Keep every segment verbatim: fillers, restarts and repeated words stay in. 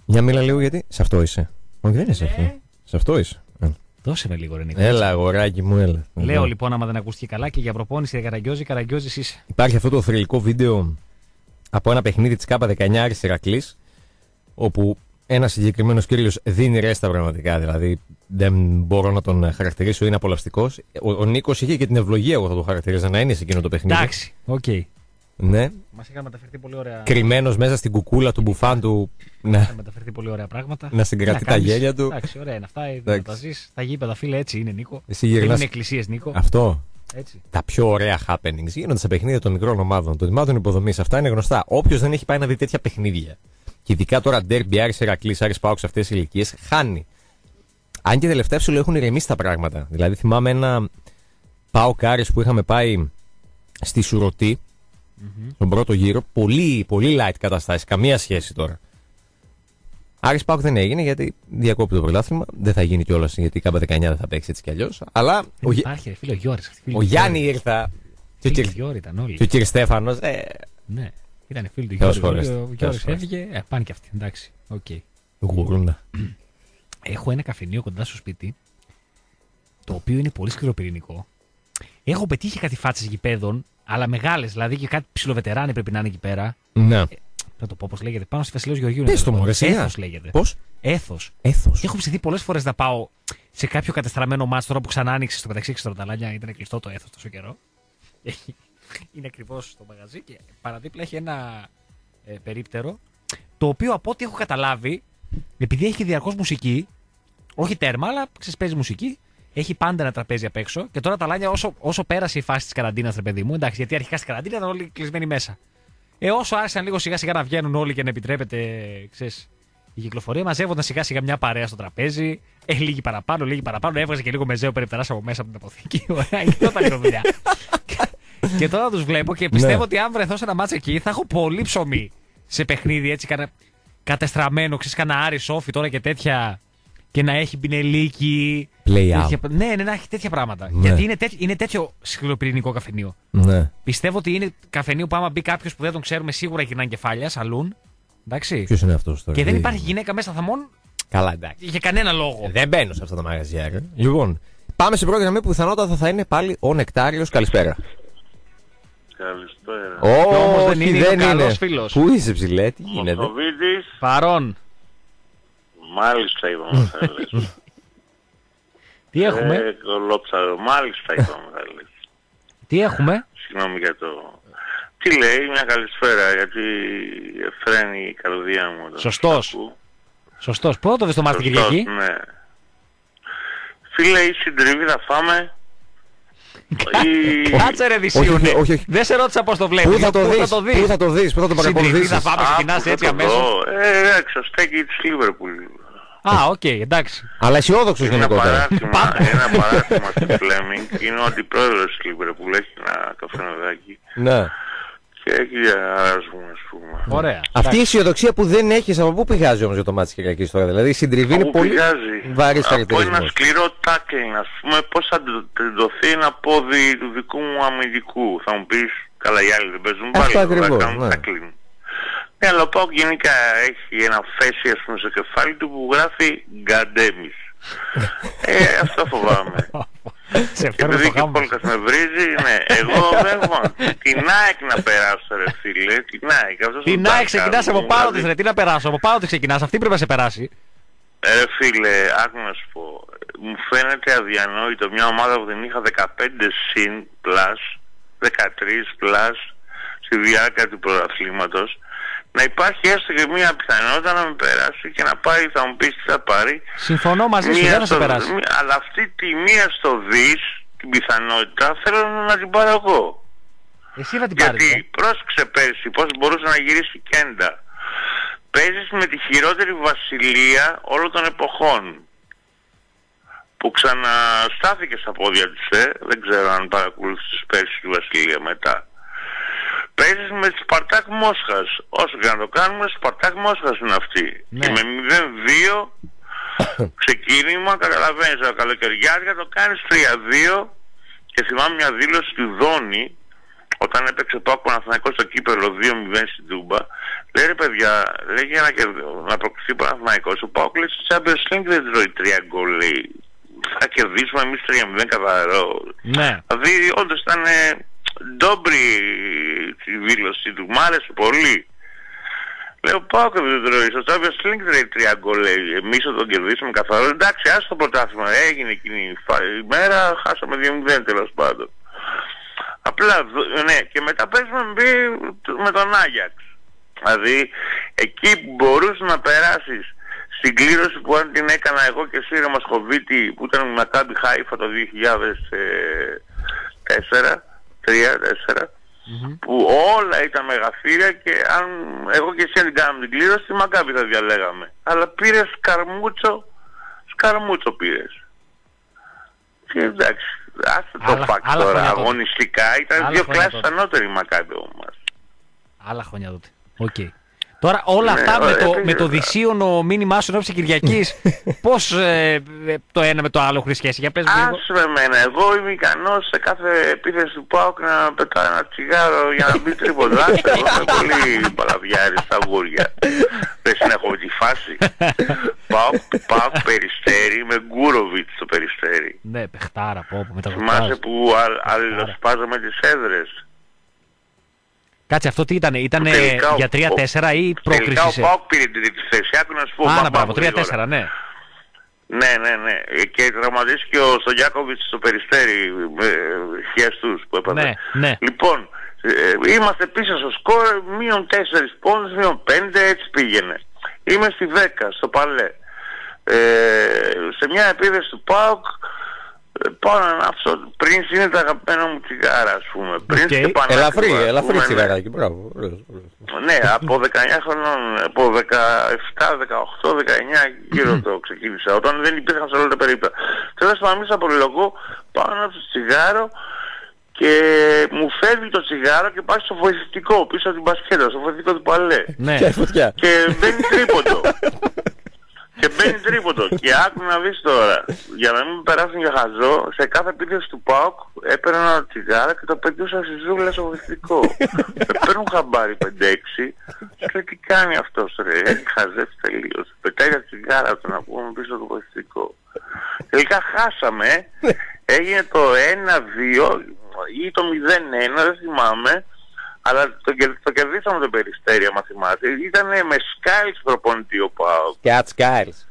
Για μίλα λίγο γιατί. Σε αυτό είσαι. Όχι, δεν είναι σε αυτό. Σε αυτό είσαι. Δώσε με λίγο, ρε Νίκο. Έλα, αγοράκι μου, έλα. Λέω λοιπόν, άμα δεν ακούστηκε καλά και για προπόνηση για Καραγκιόζη, Καραγκιόζης είσαι. Υπάρχει αυτό το θρυλικό βίντεο από ένα παιχνίδι της ΚΑΠΑ δεκαεννιά Άρης Ηρακλής, όπου ένας συγκεκριμένος κύριος δίνει ρέστα πραγματικά. Δηλαδή δεν μπορώ να τον χαρακτηρίσω, είναι απολαυστικός. Ο, ο Νίκος είχε και την ευλογία, εγώ θα το χαρακτηρίζω, να είναι σε εκείνο το παιχνίδι. Εντάξει, οκ. Okay. Ναι. Μας είχαν μεταφερθεί πολύ ωραία. Κρυμμένος μέσα στην κουκούλα του μπουφάν του. Να είχαν μεταφερθεί πολύ ωραία πράγματα. Να συγκρατεί τα γέλια του. Εντάξει, ωραία είναι αυτά. Να τα ζεις. Τα γήπεδα, φίλε, έτσι είναι, Νίκο. Εσύ γυρνάς... είναι εκκλησίες, Νίκο. Αυτό. Έτσι. Τα πιο ωραία happenings γίνονται σε παιχνίδια των μικρών ομάδων, των τμήματων υποδομής. Αυτά είναι γνωστά. Όποιος δεν έχει πάει να δει τέτοια παιχνίδια, και ειδικά τώρα ντέρμπι, Άρης Ηρακλής, Άρης ΠΑΟΚ σε αυτές τις ηλικίες, χάνει. Αν και τελευταία σου έχουν ηρεμήσει τα πράγματα. Δηλαδή θυμάμαι ένα ΠΑΟΚ Άρης που είχαμε πάει στη Σουρωτή, mm-hmm. στον πρώτο γύρο, πολύ, πολύ light καταστάσεις, καμία σχέση τώρα. Άρης ΠΑΟΚ δεν έγινε γιατί διακόπτει το πρωτάθλημα. Δεν θα γίνει κιόλας γιατί η ΚΑΠΑ δεκαεννιά δεν θα παίξει έτσι κι αλλιώς. Αλλά δεν ο... υπάρχει, ρε, φίλε, ο Γιώρης. Ο Γιάννη ήρθα. Και ο Γιώρη ήταν όλοι. Και ο κύριος Στέφανος. Ε... Ναι, ήταν φίλοι του Γιώρη. Ο Γιώρης έφυγε. Ε, πάνε κι αυτοί. Εντάξει, οκ. Okay. Γουρούντα. Έχω ένα καφενείο κοντά στο σπίτι, το οποίο είναι πολύ σκληροπυρηνικό. Έχω πετύχει κάτι φάτσες γηπέδων, αλλά μεγάλες, δηλαδή και κάτι ψιλοβετεράνι πρέπει να είναι εκεί πέρα. Ναι. Ε, θα το πω πώς λέγεται. Πάνω στη Βασιλέως Γεωργίου. Πες το μωρέ, Έθος λέγεται. Πώς? Έθος. Έθος. Έχω ψηθεί πολλές φορές να πάω σε κάποιο κατεστραμμένο μάτς τώρα που ξανά άνοιξε στο μεταξύ Εξτροταλάνια. Ήταν κλειστό το Έθος τόσο καιρό. Είναι ακριβώς στο μαγαζί και παραδίπλα έχει ένα ε, περίπτερο, το οποίο από ό,τι έχω καταλάβει, επειδή έχει διαρκώς μουσική, όχι τέρμα, αλλά ξεσπέζει μουσική, έχει πάντα ένα τραπέζι απ' έξω. Και τώρα τα Λάνια, όσο, όσο πέρασε η φάση της καραντίνας, ρε παιδί μου, εντάξει, γιατί αρχικά στην καραντίνα ήταν όλοι κλεισμένοι μέσα. Ε, όσο άρχισαν λίγο σιγά σιγά να βγαίνουν όλοι και να επιτρέπεται, ξέρεις, η κυκλοφορία, μαζεύονταν σιγά σιγά μια παρέα στο τραπέζι. Ε, λίγοι παραπάνω, λίγοι παραπάνω. Έβγαζε και λίγο μεζέο περιπτερά από μέσα από την αποθήκη. Ωραία, και τότε ήταν δουλειά. Και τώρα τους βλέπω και πιστεύω ναι. ότι αν βρεθώ σε ένα μάτς εκεί θα έχω πολύ ψωμί σε παιχνίδι έτσι κατα... κατεστραμμένο, ξέρεις, κανένα Άρη Σόφι τώρα και τέτοια. Και να έχει πινελίκι. Play τέτοια... out. Ναι, ναι, να έχει τέτοια πράγματα. Ναι. Γιατί είναι, τέτοι... είναι τέτοιο σκληροπυρηνικό καφενείο. Ναι. Πιστεύω ότι είναι καφενείο που άμα μπει κάποιος που δεν τον ξέρουμε σίγουρα γυρνάνε κεφάλια, σαλούν. Εντάξει. Ποιος είναι αυτός τώρα? Και δεν υπάρχει γυναίκα μέσα θαμών. Καλά, εντάξει. Για κανένα λόγο. Δεν μπαίνω σε αυτά τα μαγαζιά. Ρε. Λοιπόν, πάμε στην πρώτη γραμμή που πιθανότατα θα είναι πάλι ο Νεκτάριος. Καλησπέρα. Καλησπέρα. Oh, όμως δεν είναι, δεν είναι ο καλός είναι. φίλος. Πού είσαι, ψηλέ, τι γίνεται? Μοσοβίτης. Παρόν. Μάλιστα είπαμε θα λες. Τι έχουμε? Ε, κολόψαρο. Μάλιστα είπαμε θα λες. Τι έχουμε? Συγγνώμη για το... Τι λέει, μια καλησπέρα, γιατί φρένει η καρδιά μου. Σωστός. Σωστός. Πού θα το δεις το μάτι την Κυριακή? Ναι. Φίλε, η συντριβή θα φάμε. Κάτσε ρε Δυσίωνε. Δεν σε ρώτησα πώς το βλέπεις. Πού θα το δεις, πού θα το δεις, πού θα το παρακολουθήσεις? Θα πάμε, ξεκινάς έτσι αμέσως. Ε, εντάξει, ο στέκει της Λίβερπουλ. Α, οκ, εντάξει. Αλλά αισιόδοξος γενικότερα. Ένα παράδειγμα στην Φλέμινγκ είναι ο αντιπρόεδρος της Λίβερπουλ, έχει ένα καφενοδάκι. Ναι. Και εκεί αράζουμε, ας πούμε. Ωραία. Αυτή η αισιοδοξία που δεν έχεις, από πού πηγάζει όμως για το μάτι της Κυριακής τώρα? Δηλαδή η συντριβή είναι πολύ βαρύς χαρακτηρισμός. Από ένα σκληρό τάκλινγκ, ας πούμε, πώς θα τεντωθεί ένα πόδι του δικού μου αμυντικού. Θα μου πεις, καλά οι άλλοι δεν παίζουν πάλι, αυτό ακριβώς, θα κάνουν ναι. τάκλινγκ. Ναι, αλλά ο ΠΑΟΚ γενικά έχει ένα φέση, ας πούμε, στο κεφάλι του που γράφει Γκαντέμις. ε, αυτό φοβάμαι. Και επειδή και ο Πόλκας με βρίζει, ναι, εγώ δεν έχω την ΑΕΚ να περάσω ρε φίλε, την ΑΕΚ. Την ΑΕΚ ξεκινάς από πάνω της ρε, τι να περάσω, από πάνω της ξεκινάς, αυτή πρέπει να σε περάσει. Ρε φίλε, άκου να σου πω, μου φαίνεται αδιανόητο μια ομάδα που δεν είχα δεκαπέντε συν πλάς, δεκατρία πλάς στη διάρκεια του πρωταθλήματος, να υπάρχει έστω και μια πιθανότητα να με περάσει και να πάρει, θα μου πεις τι θα πάρει. Συμφωνώ μαζί σου, δεν θα σε περάσει. Μία, αλλά αυτή τη μία στο δις, την πιθανότητα, θέλω να την πάρω εγώ. Εσύ θα την πάρεις. Γιατί ε? πρόσεξε πέρσι πώς μπορούσε να γυρίσει κέντα. Παίζεις με τη χειρότερη βασιλεία όλων των εποχών, που ξαναστάθηκε στα πόδια της, ε. δεν ξέρω αν παρακολούθησες πέρσι τη βασιλεία μετά. Παίζεις με τη Σπαρτάκ Μόσχας. Όσο και να το κάνουμε, Σπαρτάκ Μόσχας είναι αυτή. Ναι. Και με μηδέν δύο ξεκίνημα, καταλαβαίνεις, τα καλοκαιριάρια το κάνεις τρία δύο. Και θυμάμαι μια δήλωση του Δόνη, όταν έπαιξε το Παναθηναϊκός στο κύπελλο δύο μηδέν στην Τούμπα. Λέει ρε παιδιά, λέει για να, να προκριθεί ο Πάοκ λέει στο Champions League δεν τρώει τρία γκολ, λέει. Θα κερδίσουμε εμείς τρία μηδέν καθαρό. Ναι. Δηλαδή όντως ήταν ντόμπρη η δήλωση του, μ' άρεσε πολύ. Λέω Πάοκ δεν τρώει, στο Champions League τρώει τρία γκολ, λέει. Εμείς θα τον κερδίσουμε καθαρό. Εντάξει, ας το πρωτάθλημα, έγινε εκείνη η μέρα, χάσαμε δύο μηδέν τέλος πάντων. Απλά, ναι, και μετά παίζουμε με τον Άγιαξ. Δηλαδή, εκεί που μπορούσε να περάσεις στην κλήρωση που αν την έκανα εγώ και εσύ ρε Μασχοβίτη, που ήταν με Μακάμπι Χάιφα το δύο χιλιάδες τέσσερα, τρία τέσσερα, mm-hmm. που όλα ήταν μεγαθύρια και αν εγώ και εσύ αν την κάναμε την κλήρωση, τη Μακάμπι θα διαλέγαμε. Αλλά πήρες σκαρμούτσο, σκαρμούτσο πήρες. Και εντάξει, άστε το φακ τώρα, αγωνιστικά ήταν δύο κλάσεις ανώτερη η Μακάμπι όμως. Άλλα χρόνια τότε. Okay. Τώρα όλα ναι, αυτά με το, με το δυσίωνο μήνυμά σου ενώπιση Κυριακής, πώς ε, το ένα με το άλλο έχει σχέση? Για πες μου λίγο. Ας με εμένα, εγώ είμαι ικανός σε κάθε επίθεση του ΠΑΟΚ να πετάω ένα τσιγάρο για να μπει τρίποντο. Άστε, εγώ είμαι πολύ παλαβιάρης στα γούρια. Δεν συνεχώ τη φάση. ΠΑΟΚ Περιστέρι με Γκούροβιτς στο Περιστέρι. Ναι, παιχτάρα, πω, πω, με τα θυμάσαι που αλληλοσπάζαμε τις έδρες. Κάτσε, αυτό τι ήταν, ήταν για τρία τέσσερα ή πρόκριση? Τελικά ο ΠΑΟΚ πήρε την τρίτη θέση, άκου να σου πω. Α, να μπράβο, τρία τέσσερα, ναι. Ναι, ναι, ναι. Και τραυματίστηκε ο Στογιάκοβιτς στο Περιστέρι με χιαστούς που έπαθε. Ναι, ναι. Λοιπόν, ε, είμαστε πίσω στο σκορ, μείον τέσσερις πόντους, μείον πέντε, έτσι πήγαινε. Είμαι στη δέκα, στο Παλέ. Ε, σε μια επίθεση του ΠΑΟΚ, πάω να ανάψω πριν είναι τα αγαπημένα μου τσιγάρα, ας πούμε. Okay. Και ελαφρύ, ελαφρύ τσιγαράκι, μπράβο. Ναι, από δεκαεννιά χρονών, από δεκαεπτά, δεκαοκτώ, δεκαεννιά γύρω το ξεκίνησα, όταν δεν υπήρχαν σε όλα τα περίπτωση. Τέλος πάντων, εμείς απολυλογώ, πάω να ανάψω τσιγάρο και μου φεύγει το τσιγάρο και πάει στο βοηθητικό, πίσω από την μπασκέτα, στο βοηθητικό του Παλέ. Ναι. Και μπαίνει τρίποντο. Και μπαίνει τρίποντο. Και άκου να δεις τώρα, για να μην με περάσουν για χαζό, σε κάθε επίθεση του ΠΑΟΚ έπαιρνα ένα τσιγάρο και το πετούσα στη ζούγκλα στο βοηθητικό. Με παίρνουν χαμπάρι πέντε έξι και τι κάνει αυτός ρε, έχει χαζέψει τελείως. Πετάει τα τσιγάρα του να πούμε πίσω στο βοηθητικό. Τελικά χάσαμε, έγινε το ένα δύο ή το μηδέν ένα, δεν θυμάμαι. Αλλά το, το κερδίσαμε το Περιστέρι, άμα θυμάστε. Ήτανε με Σκάιλς προπονητή ο ΠΑΟΚ. Και ατ Σκάιλς.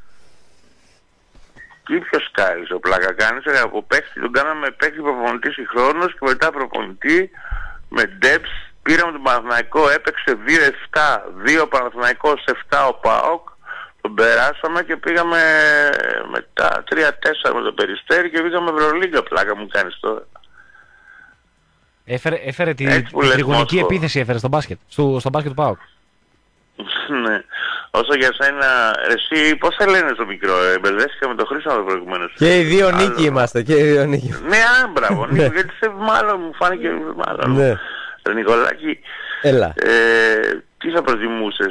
Τι πιο Σκάιλς, ο πλάκα κάνεις, από παίχτη, τον κάναμε παίχτη προπονητή συγχρόνως και μετά προπονητή με Ντέψ. Πήραμε τον Παναθηναϊκό, έπαιξε δύο επτά, δύο Παναθηναϊκός επτά ο ΠΑΟΚ. Τον περάσαμε και πήγαμε μετά τρία τέσσερα με το Περιστέρι και πήγαμε Ευρωλίγκα, πλάκα μου κάνεις τώρα. Έφερε, έφερε τη, τη τριγωνική επίθεση έφερε στο μπάσκετ, στο, στο μπάσκετ του ΠΑΟΚ. Ναι. Όσο για σένα, εσύ πώς θα λένε στο μικρό, ε, μπερδέστηκα με τον Χρήστο προηγουμένως. Και οι δύο νίκοι είμαστε, και οι δύο νίκοι. Ναι, α, μπράβο, Νίκο, γιατί σε μάλλον μου φάνηκε μάλλον. Ναι. Ρε Νικολάκη, έλα. Ε, τι θα προτιμούσες,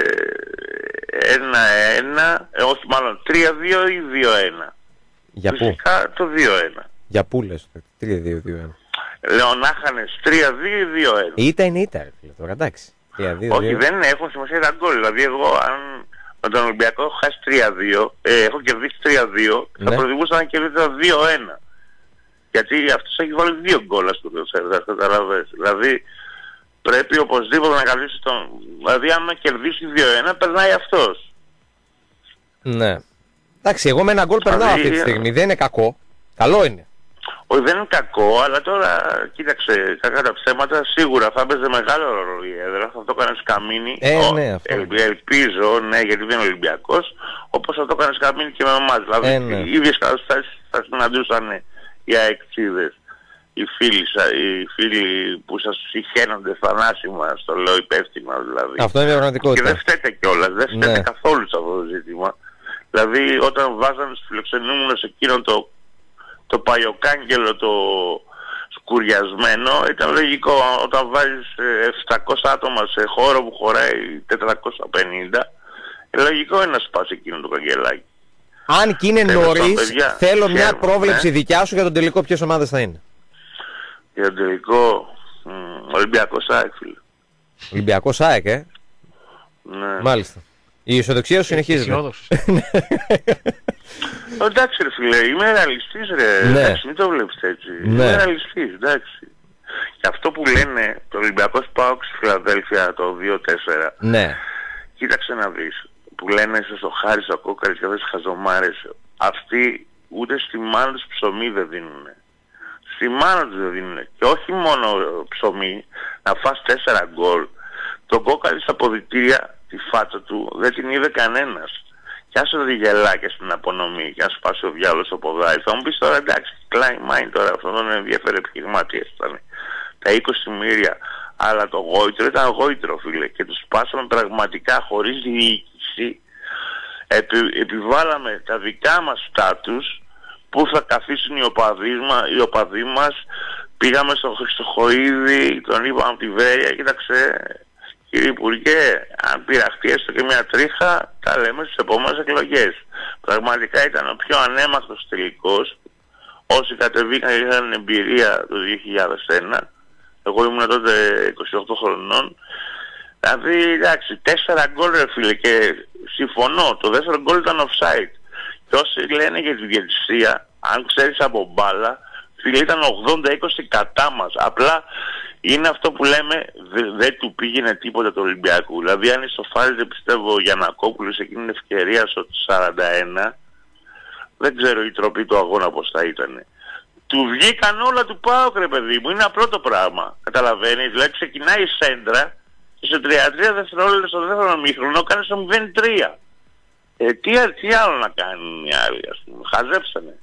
ένα ένα, ε, όχι μάλλον τρία δύο ή δύο ένα? Για φυσικά πού? Το δύο ένα. Για πού λες, τρία δύο δύο ένα? Λέω να είχανες τρία δύο ή δύο ένα. Ήττα είναι ήττα, τώρα εντάξει. Όχι, δεν έχουν σημασία τα γκολ. Δηλαδή εγώ αν με τον Ολυμπιακό έχω χάσει τρία δύο, ε, έχω κερδίσει τρία δύο, ναι. Θα προτιμούσα να κερδίσω δύο ένα. Γιατί αυτός έχει βάλει δύο γκολ, ας πούμε, θα καταλαβαίνεις. Δηλαδή πρέπει οπωσδήποτε να καλύψει τον... Δηλαδή αν με κερδίσει δύο ένα περνάει αυτός. Ναι. Εντάξει, εγώ με ένα γκολ περνάω αυτή τη στιγμή, δεν είναι κακό. Καλό είναι. Όχι, δεν είναι κακό, αλλά τώρα κοίταξε, κακά τα ψέματα, σίγουρα θα έπαιζε μεγάλο ρόλο η έδρα, θα το έκανε Καμίνι. Ε, ο, ναι, αυτό. Ε, ελπίζω, ναι, γιατί δεν είναι Ολυμπιακός, όπως θα το έκανε Καμίνι και με εμάς. Δηλαδή, ε, ναι. οι ίδιες καταστάσεις θα συναντούσαν οι αεξίδες, οι φίλοι, οι φίλοι που σας συχαίνονται θανάσιμα, στο λέω υπεύθυνα δηλαδή. Αυτό είναι πραγματικότητα. Και δεν φταίτε κιόλας, δεν φταίτε ναι. καθόλου σε αυτό το ζήτημα. Δηλαδή, όταν βάζανε τους φιλοξενούμενους εκείνο το το παλιοκάγγελο το σκουριασμένο, ήταν λογικό όταν βάζεις επτακόσια άτομα σε χώρο που χωράει τετρακόσια πενήντα, λογικό είναι να σπάσει εκείνο το καγγελάκι. Αν και είναι νωρίς, θέλω μια χαίρομαι, πρόβλεψη ναι. δικιά σου για τον τελικό, ποιες ομάδες θα είναι. Για τον τελικό, μ, Ολυμπιακός ΑΕΚ, φίλε. Ολυμπιακός ΑΕΚ, ε. Ναι. Μάλιστα. Η αισιοδοξία σου συνεχίζεται. Αισιόδοξος. Εντάξει ρε φίλε, είμαι ρεαλιστής ρε, Ναι. εντάξει, μην το βλέπεις έτσι. Ναι. Είμαι ρεαλιστής, εντάξει. Και αυτό που λένε το Ολυμπιακός ΠΑΟΚ στη Φιλαδέλφια το δύο τέσσερα, Ναι. κοίταξε να δεις, που λένε στο Χάρη, στο Κόκκαρης και αυτές τις χαζομάρες, αυτοί ούτε στη μάνα τους ψωμί δεν δίνουν. Στη μάνα τους δεν δίνουν. Και όχι μόνο ψωμί, να φας τέσσερα γκολ. Τον Κόκκαρη στα αποδυτήρια, τη φάτσα του, δεν την είδε κανένας. Κι άσε το γελάκια στην απονομή, και ας σπάσει ο διάολος στο ποδάρι. Θα μου πεις τώρα εντάξει, Klein Mind τώρα, αυτό δεν ενδιαφέρει επιχειρηματίας ήταν. Τα είκοσι μύρια, αλλά το γόητρο ήταν γόητρο φίλε, και τους σπάσαμε πραγματικά χωρίς διοίκηση. Επι, επιβάλαμε τα δικά μας στάτους που θα καθίσουν οι οπαδοί, μα, οι οπαδοί μας. Πήγαμε στο Χριστοχοΐδη, τον είπαμε από τη Βέρεια, κοίταξε κύριε Υπουργέ, αν πειραχτεί έστω και μια τρίχα, τα λέμε στις επόμενες εκλογές. Πραγματικά ήταν ο πιο ανέμαχτος τελικός. Όσοι κατεβήκαν και είχαν εμπειρία το δύο χιλιάδες ένα, εγώ ήμουν τότε είκοσι οκτώ χρονών, δηλαδή εντάξει, τέσσερα γκολ ρε φίλε, και συμφωνώ, το δεύτερο γκολ ήταν offside. Και όσοι λένε για τη διαιτησία, αν ξέρεις από μπάλα, φίλε ήταν ογδόντα είκοσι κατά μας. Απλά είναι αυτό που λέμε, δεν δε του πήγαινε τίποτα του Ολυμπιακού. Δηλαδή αν ισοφάριζε πιστεύω ο Γιαννακόπουλος εκείνη την ευκαιρία στο σαράντα ένα, δεν ξέρω η τροπή του αγώνα πως θα ήταν. Του βγήκαν όλα του ΠΑΟΚ ρε παιδί μου, είναι απλό το πράγμα. Καταλαβαίνεις, δηλαδή ξεκινάει η σέντρα και σε τριάντα τρία δευτερόλεπτα στο δεύτερο μήχρονο κάνει στο μηδέν τρία. Ε, τι, τι άλλο να κάνουν οι άλλοι, ας πούμε, χαζέψανε.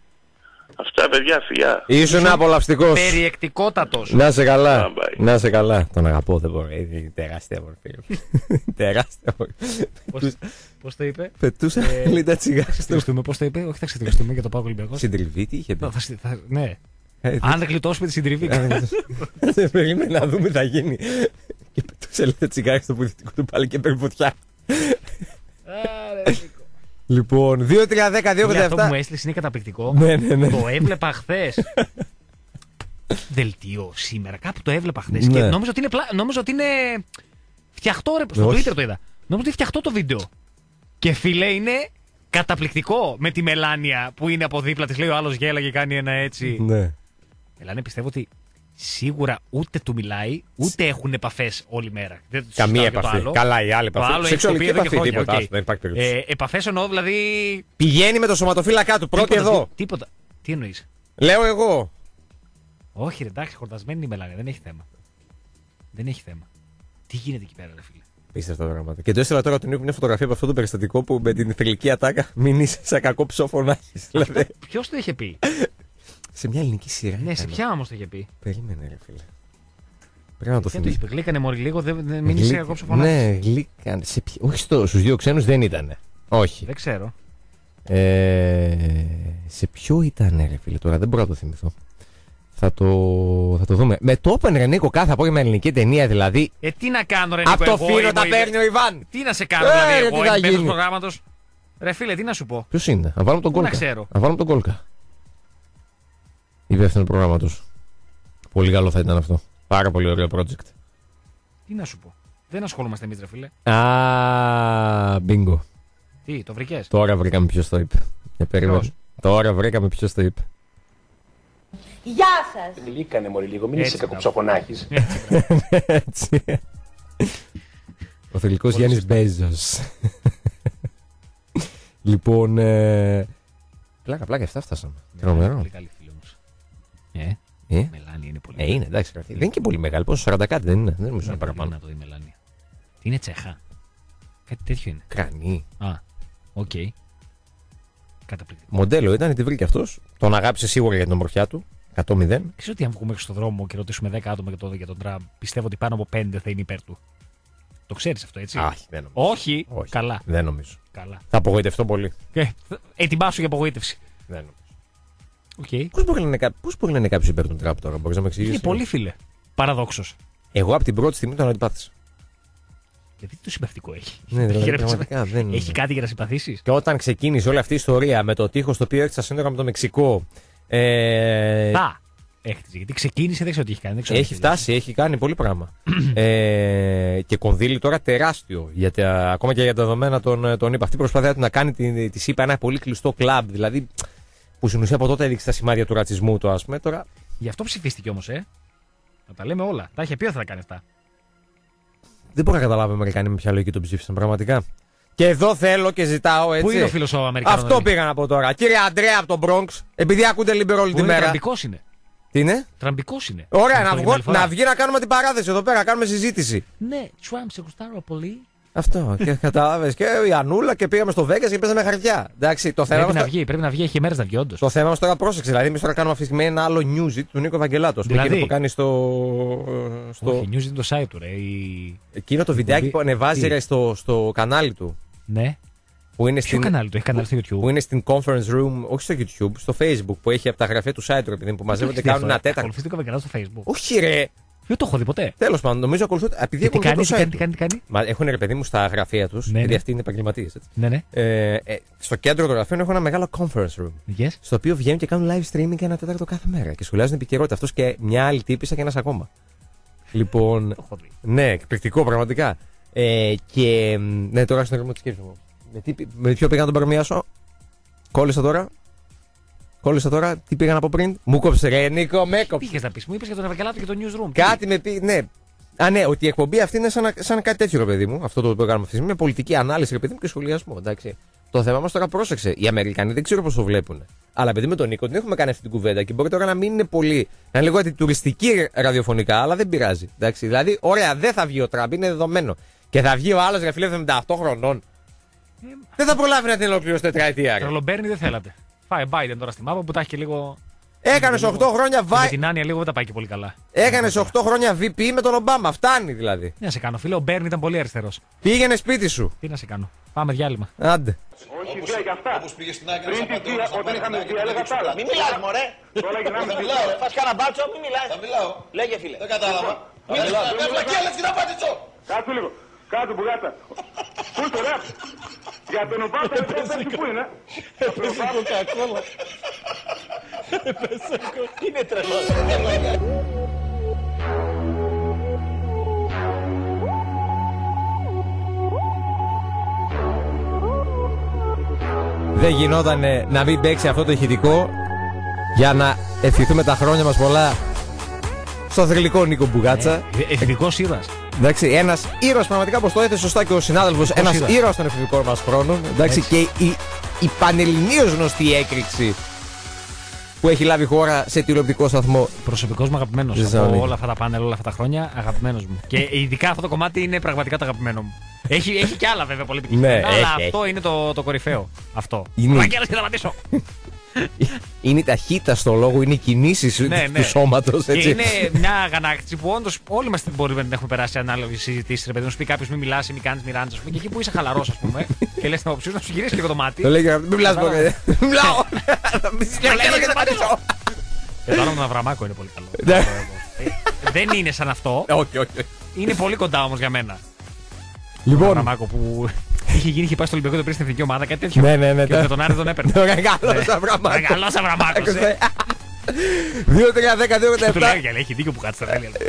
Αυτά παιδιά φιλιά. Ήσουν απολαυστικός. Περιεκτικότατος. Να σε καλά. Bye bye. Να σε καλά. Τον αγαπώ, δεν μπορεί. Τεράστια μορφή. Τεράστια μορφή. Πώς, πώς το είπε? Πετούσα Ε, λίγα τσιγάρα στο Ξεστηριστούμε, πώς το είπε? Όχι, θα ξεστηριστούμε για το ΠΑΟΚ Ολυμπιακός. συντριβή. Τι είχε πει. Θα- θα- θα- Ναι. Ε, Αν δεν γλιτώσουμε τη συντριβή. Δεν περίμενα να δούμε τι θα γίνει. Και πετούσα λίγα τσιγάρα στο πουδητικό του πάλι και παίρνει φωτιά. Άρε, Νίκο. Λοιπόν, δύο τρία δέκα δύο Φίλε, ογδόντα αυτό που μου επτά. έστειλες είναι καταπληκτικό. Ναι, ναι, ναι. Το έβλεπα χθες. Δελτίο σήμερα. Κάπου το έβλεπα χθες. Ναι. Και νόμιζα ότι είναι, πλα... νόμιζα ότι είναι φτιαχτό ρε. Στο Όχι. Twitter το είδα. Νόμιζα ότι είναι φτιαχτό το βίντεο. Και φίλε είναι καταπληκτικό με τη Μελάνια που είναι από δίπλα της. Λέει ο άλλος γέλα και κάνει ένα έτσι. Ναι. Μελάνια πιστεύω ότι σίγουρα ούτε του μιλάει, ούτε έχουν επαφές όλη μέρα. Δεν τους Καμία συζητάω και το επαφή. άλλο. Καλά, η άλλη Το επαφή. άλλο έχει το πει Σεξουαλική εδώ και επαφή, χρόνια. τίποτα. οκ. άλλο, Δεν υπάρχει περίπτωση. Ε, επαφές εννοώ δηλαδή. Πηγαίνει με το σωματοφύλακά του, πρώτη τίποτα, εδώ. τί- Τίποτα. Τι εννοείς? Λέω εγώ. Όχι, ρε, εντάξει, χορτασμένη είναι η Μελάνια. Δεν έχει θέμα. Δεν έχει θέμα. Τι γίνεται εκεί πέρα, ρε φίλε. Πίστευτα πράγματα. Και το έστειλα τώρα τον Νίκο μια φωτογραφία από αυτό το περιστατικό που με την θηλυκή ατάκα μην είσαι σαν κακό ψόφο να έχεις. Δηλαδή, Ποιο το είχε πει? σε μια ελληνική σειρά. Ναι, σε ήταν. ποια όμω το είχε πει? Περίμενε, ρε φίλε. Πρέπει να το Δεν το είχε θυμηθώ. πει. Γλύκανε μόλι λίγο, δεν δεν- μην είσαι Γλυκ- κακό ψοφωνά. Ναι, γλύκαν. Σε ποιο- Όχι στο, στους δύο ξένους δεν ήτανε. Όχι. Δεν ξέρω. Ε, σε ποιο ήταν, ρε φίλε, τώρα δεν μπορώ να το θυμηθώ. Θα το, θα το δούμε. Με το Open, ρε Νίκο, κάθε απόγευμα ελληνική ταινία δηλαδή. Ε, τι να κάνω, ρε Νίκο, Από το εγώ φύλλο είμαι τα ο παίρνει ο Ιβάν. Τι να σε κάνω, Ε, δηλαδή, ρε, εγώ τι θα είμαι γίνει. του προγράμματο. Ρε φίλε, τι να σου πω. Ποιο είναι, να βάλουμε τον Πού να Κόλκα. ξέρω. Να βάλουμε τον Κόλκα. Υπεύθυνο προγράμματο. Πολύ καλό θα ήταν αυτό. Πάρα πολύ ωραίο project. Τι να σου πω. Δεν ασχολούμαστε εμεί, ρε φίλε. Α, μπίνγκο. Τι, το βρήκε. Τώρα βρήκαμε ποιο το είπε. Για περίμενε. Ποιος? Τώρα βρήκαμε ποιο το είπε. Γεια σας. Γλύκανε μωρή λίγο, μην Έτσι, είσαι κακοψοφωνάχης. Έτσι. Ο θελικός Γιάννης Μπέζος. Λοιπόν, ε... πλάκα, πλάκα, αυτά φτάσαμε. Τρομερό. Πολύ καλή φίλη όμως. Ε, Ε, Μελάνια είναι πολύ. ε, είναι, εντάξει. Δεν είναι και πολύ μεγάλη. Πόσο, σαράντα κάτι δεν είναι. Δεν νομίζω να είναι πολύ παραπάνω. να το δει η Μελάνια. Τι είναι Τσέχα. Κάτι τέτοιο είναι. Κρανή. Α, οκ. Καταπληκτικό. Μοντέλο ήταν, τη βρήκε αυτός. Τον αγάπησε σίγουρα για την ομορφιά του. εκατό μηδέν. Ξέρω ότι αν βγούμε στον δρόμο και ρωτήσουμε δέκα άτομα για, το, για τον Τραμπ, πιστεύω ότι πάνω από πέντε θα είναι υπέρ του. Το ξέρεις αυτό, έτσι. Όχι, δεν νομίζω. Όχι. Όχι. Καλά. Δεν νομίζω. Καλά. Θα απογοητευτώ πολύ. Ε, ετοιμάσου για απογοήτευση. Δεν νομίζω. Οκ. Πώς μπορεί να είναι, κα- πώς μπορεί να είναι κάποιος υπέρ του Τραμπ τώρα, μπορείς να με εξηγήσεις. Είναι πολύ φίλε. Παραδόξως. Εγώ από την πρώτη στιγμή τον αντιπάθησα. Γιατί το συμπαθητικό έχει. Ναι, δηλαδή, Για να πραγματικά συμπα- δεν- Έχει κάτι για να συμπαθήσει. Και όταν ξεκίνησε όλη αυτή η ιστορία με το τείχος το οποίο έρχεται στα σύνορα με το Μεξικό. Ε, Θα. έκτιζε. Γιατί ξεκίνησε, δεν ξέρω τι έχει κάνει. Δεν ξέρω Έχει τι έχει φτάσει, έχει κάνει πολύ πράγμα. ε, και κονδύλι τώρα τεράστιο. Γιατί, α, ακόμα και για τα δεδομένα των, των ΗΠΑ. Αυτή η προσπάθεια του να κάνει τη, τη ΣΥΠΑ ένα πολύ κλειστό κλαμπ. Δηλαδή, που στην ουσία από τότε έδειξε τα σημάδια του ρατσισμού του, α πούμε. Τώρα... Γι' αυτό ψηφίστηκε όμως, ε. Να τα λέμε όλα. Τα είχε πει ότι θα τα κάνει αυτά. Δεν μπορώ να καταλάβω οι Αμερικανοί με ποια λογική τον ψήφισαν, πραγματικά. Και εδώ θέλω και ζητάω έτσι. Πού είναι ο φίλος ο Αμερικανός? Αυτό πήγα να πω τώρα. Κύριε Αντρέα από τον Bronx, επειδή ακούτε liberal όλη τη μέρα. Τραμπικός είναι. Τι είναι? Τραμπικός είναι. Ωραία, να, βγω, να βγει να κάνουμε την παράθεση εδώ πέρα, να κάνουμε συζήτηση. Ναι, Τραμπ, σε γουστάρω πολύ. Αυτό. Και κατάλαβε. Και η Ανούλα και πήγαμε στο Vegas και παίζαμε χαρτιά. Εντάξει, το θέμα Πρέπει μας να βγει, πρέπει να βγει, έχει μέρες να βγει, όντως. Το θέμα μας τώρα πρόσεξε. Δηλαδή, εμείς τώρα κάνουμε αυτή τη στιγμή ένα άλλο newsy του Νίκο Ευαγγελάτος. Δηλαδή? Εκείνο που κάνει στο. στο... Όχι, news είναι το site του, ρε. Η... Εκείνο το βιντεάκι που ανεβάζει ρε, στο, στο κανάλι του. Ναι. Που είναι Ποιο στην... κανάλι του, έχει κανάλι στο YouTube? Που είναι στην conference room, όχι στο YouTube, στο Facebook που έχει από τα γραφεία του site του, επειδή που μαζεύονται και κάνουν ένα τέταρτο. Ακολουθείς το Καβεγγελάτο στο Facebook? Όχι, ρε! Δεν το έχω δει ποτέ. Τέλος πάντων, νομίζω ακολουθούν. Επειδή Τι ακολουθούν κάνει, το τι site κάνει, τι του. κάνει, τι κάνει. Μα έχουν ρε παιδί μου στα γραφεία του, Ναι, γιατί ναι. αυτοί είναι επαγγελματίες. Ναι, ναι. Ε, ε, στο κέντρο των γραφείων έχω ένα μεγάλο conference room. Yes. Στο οποίο βγαίνουν και κάνουν live streaming ένα τέταρτο κάθε μέρα και σχολιάζουν επικαιρότητα. Αυτό και μια άλλη τύπησα και ένα ακόμα. Λοιπόν. Το έχω δει. Ναι, εκπληκτικό πραγματικά. Ε, και. Ναι, τώρα στον ρυθμό τη σκέψη μου. Με, τι, με ποιο πήγα να τον παρομοιάσω? Κόλλησα τώρα. Κόλλησα τώρα. Τι πήγα να πω πριν? Μου κόψε ρε Νίκο, με κόψε. Πήγες να πεις, μου είπες για τον Ευαγγελάτο και το newsroom. Κάτι με πει. Ναι. Α, ναι, ότι η εκπομπή αυτή είναι σαν, σαν κάτι τέτοιο, ρε παιδί μου. Αυτό το οποίο κάνουμε αυτή τη στιγμή. Με πολιτική ανάλυση, ρε παιδί μου, και σχολιασμό. Εντάξει. Το θέμα μα τώρα πρόσεξε. Οι Αμερικανοί δεν ξέρω πώ το βλέπουν. Αλλά επειδή με τον Νίκο την έχουμε κάνει αυτή την κουβέντα και μπορεί τώρα να μην είναι πολύ. Να είναι λίγο αντιτουριστική ραδιοφωνικά, αλλά δεν πειράζει. Εντάξει. Δηλαδή, ωραία, δεν θα βγει ο Τραμπ, είναι δεδομένο. Και θα βγει ο άλλο ρε φίλε εβδομήντα οκτώ χρονών. Ε, δεν θα προλάβει να την ολοκληρώσει τετραετία. Τρολομπέρνη δεν θέλατε. Φάει Biden τώρα στη μάπα που τα έχει και λίγο. Έκανε οκτώ χρόνια Με βάι. την άνοια λίγο δεν τα πάει και πολύ καλά. Έκανε οκτώ χρόνια βι πι με τον Ομπάμα. Φτάνει δηλαδή. Τι να σε κάνω, φίλε, ο Μπέρν ήταν πολύ αριστερός. Πήγαινε σπίτι σου. Τι να σε κάνω. Πάμε διάλειμμα. Άντε. Όχι, βία και αυτά. Όπως πήγε στην Άκη, Πριν τη βία, όταν είχαμε βία, έλεγα τα άλλα. Μην μιλάς, μωρέ. Τώρα γυρνάμε Θα στη μιλάω, βία. ρε. Φας κάνα μπάτσο, μην μιλάς. Θα μιλάω. Λέγε φίλε. Δεν κατάλαβα. Μην μιλάς, Με δεν βλακία λες και να πατήσω. Κάτσε λίγο. Κάτσε μπουγάτσα. Πού είσαι ρε. Για τον Ομπάμα δεν πέφτει πού είναι. Έπεσε κοκακόλα. Είναι τρελό. Δεν γινόταν να μην παίξει αυτό το ηχητικό για να ευχηθούμε τα χρόνια μας πολλά στο θρυλικό Νίκο Μπουγάτσα. Εθνικός ήρωας. Εντάξει, ένας ήρωας πραγματικά, όπως το έθεσε σωστά και ο συνάδελφος, ένας ήρωας. ήρωας των εθνικών μας χρόνων. Εντάξει, Έτσι. και η, η πανελληνίως γνωστή έκρηξη που έχει λάβει η χώρα σε τηλεοπτικό σταθμό. Προσωπικός μου αγαπημένος. Ζώνη. Από όλα αυτά τα πάνελ, όλα αυτά τα χρόνια, αγαπημένος μου. Και ειδικά αυτό το κομμάτι είναι πραγματικά το αγαπημένο μου. Έχει, έχει και άλλα βέβαια πολύ επιτυχημένα. Ναι, αλλά έχει, αυτό είναι το, το κορυφαίο. Αυτό. Είναι- Βαγγέλας και θα πατήσω. Είναι η ταχύτητα στο λόγο, είναι οι κινήσεις Ναι, του ναι. σώματος. Και Έτσι. είναι μια αγανάκτηση που όντως όλοι μας την μπορούμε να την έχουμε περάσει ανάλογη συζητήσει. Ρε παιδί, να σου πει κάποιο μην μιλάς ή μην κάνεις μοιράντζα. Και εκεί που είσαι χαλαρός, ας πούμε, και λες την αποψή σου, να σου γυρίσει λίγο το μάτι. Το λέει και μην μιλάς Κατάλαβα. μωρέ. Μην μιλάω. Μην συσκευαλέγω και θα πατήσω. Και το άλλο με τον Αβραμάκο είναι πολύ καλό. Ναι. Ε, Δεν είναι σαν αυτό. Όχι, όχι. όχι. Είναι πολύ κοντά όμως για μένα. Ο Λοιπόν, Αβραμάκο που είχε γίνει, είχε πάει στο Ολυμπιακό, το πήρε στην εθνική ομάδα, κάτι τέτοιο. ναι, ναι, ναι. Και με τον Άρη τον έπαιρνε. Το μεγάλο Αβραμάκο. Καλός Αβραμάκος. ε. δύο τρία δέκα δύο Και του επτά. λέει, έχει δίκιο που κάτσε στα τέλεια.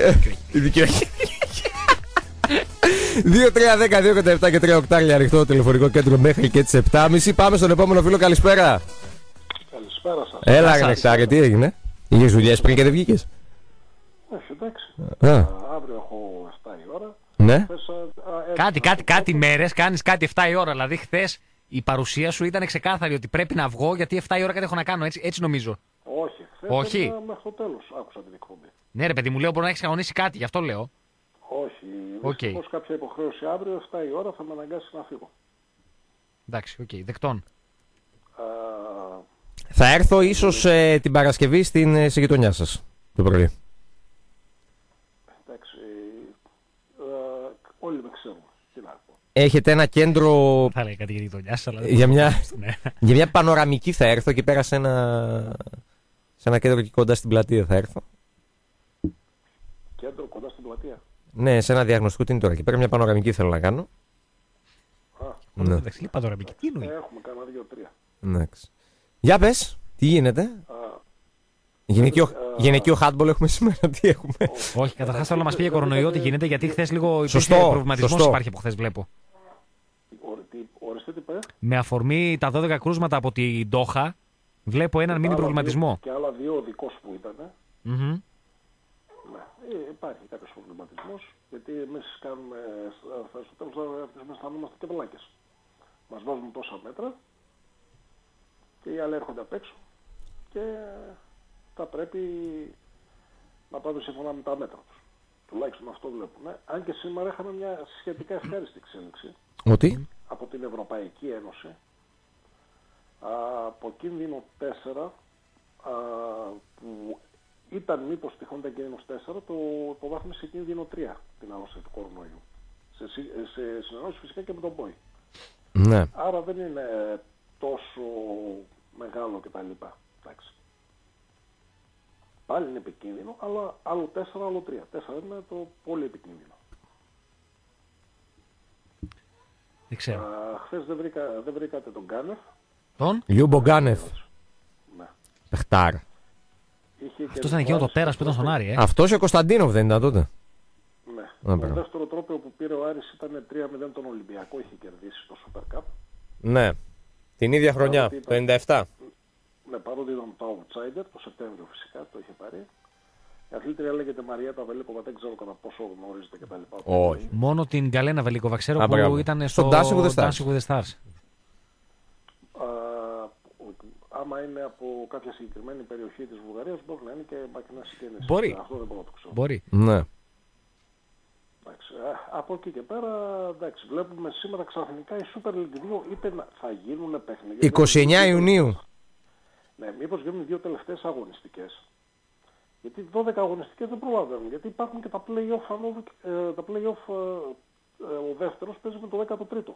δύο τρία δέκα δύο επτά και τρία οκτάρια ανοιχτό τηλεφωνικό κέντρο μέχρι και τις επτά και μισή. Πάμε στον επόμενο φίλο, καλησπέρα. Καλησπέρα σας. Έλα, σας. ρε Νεκτάρη, τι έγινε? Είχες δουλειές πριν και δεν βγήκες? Όχι, εντάξει. Α, Αύριο έχω επτά η ώρα. ναι. Θες, α, α, έτσι, Κάτι, να κάτι, σου κάτι πω. μέρες κάνεις κάτι επτά η ώρα. Δηλαδή, χθες η παρουσία σου ήταν ξεκάθαρη ότι πρέπει να βγω γιατί επτά η ώρα κάτι έχω να κάνω. Έτσι, έτσι νομίζω. Όχι, χθες Όχι. έμεινα μέχρι το τέλος. Άκουσα την εκπομπή. Ναι, ρε παιδί μου, λέω μπορεί να έχει κανονίσει κάτι, γι' αυτό λέω. Όχι, Οκ. δυστυχώς κάποια υποχρέωση αύριο, επτά η ώρα θα με αναγκάσει να φύγω. Εντάξει, οκ, δεκτών. Α, Θα έρθω ίσως ε, την Παρασκευή στην ε, στη γειτονιά σας το πρωί. εντάξει, α, όλοι με ξέρουν. Τι να πω. Έχετε ένα κέντρο Θα λέει κάτι για τη γειτονιά σας, αλλά δεν για μια, ναι. για μια πανοραμική θα έρθω εκεί πέρα σε ένα, σε ένα κέντρο εκεί κοντά στην πλατεία θα έρθω. Κέντρο κοντά στην πλατεία. Ναι, σε ένα διαγνωστικό τι είναι τώρα. Εκεί πέρα μια πανοραμική θέλω να κάνω. Α, Ναι. Εντάξει, λέει παντοραμική. Τι εννοεί. έχουμε κανένα δύο-τρία. Εντάξει. Για πες, τι γίνεται. Α, Γυναικείο, γυναικείο handball έχουμε σήμερα, τι έχουμε. Όχι, καταρχάς θέλω να μας πει για κορονοϊό τι γίνεται, γιατί χθες λίγο Σωστό, υπήρχε προβληματισμός σωστό. υπάρχει από χθες βλέπω. Ορίστε τι πες. Με αφορμή τα δώδεκα κρούσματα από την Ντόχα, βλέπω έναν μίνι προβληματισμό. Και άλλα δύο οδικός που ήταν. Mm-hmm. Ναι, ε, υπάρχει κάποιος προβληματισμός, γιατί εμείς κάνουμε, στο τέλος της μας αισθανόμαστε και βλάκες. Μας βάζουν τόσα μέτρα και οι άλλοι έρχονται απ' έξω και θα πρέπει να πάμε σύμφωνα με τα μέτρα τους. Τουλάχιστον αυτό βλέπουμε. Αν και σήμερα είχαμε μια σχετικά ευχάριστη εξέλιξη. Ότι? Από την Ευρωπαϊκή Ένωση, από κίνδυνο τέσσερα, α, που ήταν μήπως τυχόν ήταν κίνδυνος τέσσερα, το υποβάθμισε σε κίνδυνο τρία την άρρωση του κορονοϊού. Σε, σε συνεννόηση φυσικά και με τον ΠΟΗ. Ναι. Άρα δεν είναι τόσο μεγάλο κτλ. Εντάξει. Πάλι είναι επικίνδυνο, αλλά άλλο τέσσερα, άλλο τρία. τέσσερα είναι το πολύ επικίνδυνο. Δεν ξέρω. Χθες δεν, βρήκα, δεν βρήκατε τον Γκάνεφ. Τον? Λιούμπο Γκάνεφ. Ναι. Πεχτάρ. Αυτός ήταν εκείνο το τέρας που ήταν στον Άρη, ε. Αυτός και ο Κωνσταντίνοβ δεν ήταν τότε. Ναι. Το δεύτερο τρόπο που πήρε ο Άρης ήταν τρία μηδέν τον Ολυμπιακό, είχε κερδίσει το Super Cup. Ναι. Την ίδια χρονιά, το ενενήντα επτά. Ναι, παρότι ήταν το outsider, το Σεπτέμβριο φυσικά το είχε πάρει. Η αθλήτρια λέγεται Μαριέτα Βελίκοβα, δεν ξέρω κατά πόσο γνωρίζετε κτλ. Όχι. Μόνο την Γκαλένα Βελίκοβα ξέρω Α, που μπράβο. ήταν Στο στο Dancing with the Stars. Dancing with the Stars. Α, άμα είναι από κάποια συγκεκριμένη περιοχή της Βουλγαρίας, μπορεί να είναι και μακρινά συγγένειες. Μπορεί. Αυτό δεν μπορώ να το ξέρω. Μπορεί. Ναι. Εντάξει, α, από εκεί και πέρα, εντάξει, βλέπουμε σήμερα ξαφνικά η Super League δύο είπε να θα γίνουν παιχνίδια. είκοσι εννέα Ιουνίου. Ναι, μήπως γίνουν οι δύο τελευταίες αγωνιστικές. Γιατί δώδεκα αγωνιστικές δεν προλαβαίνουν. Γιατί υπάρχουν και τα play-off, ε, τα play-off ε, ε, ο δεύτερος παίζει με το δέκατο τρίτο.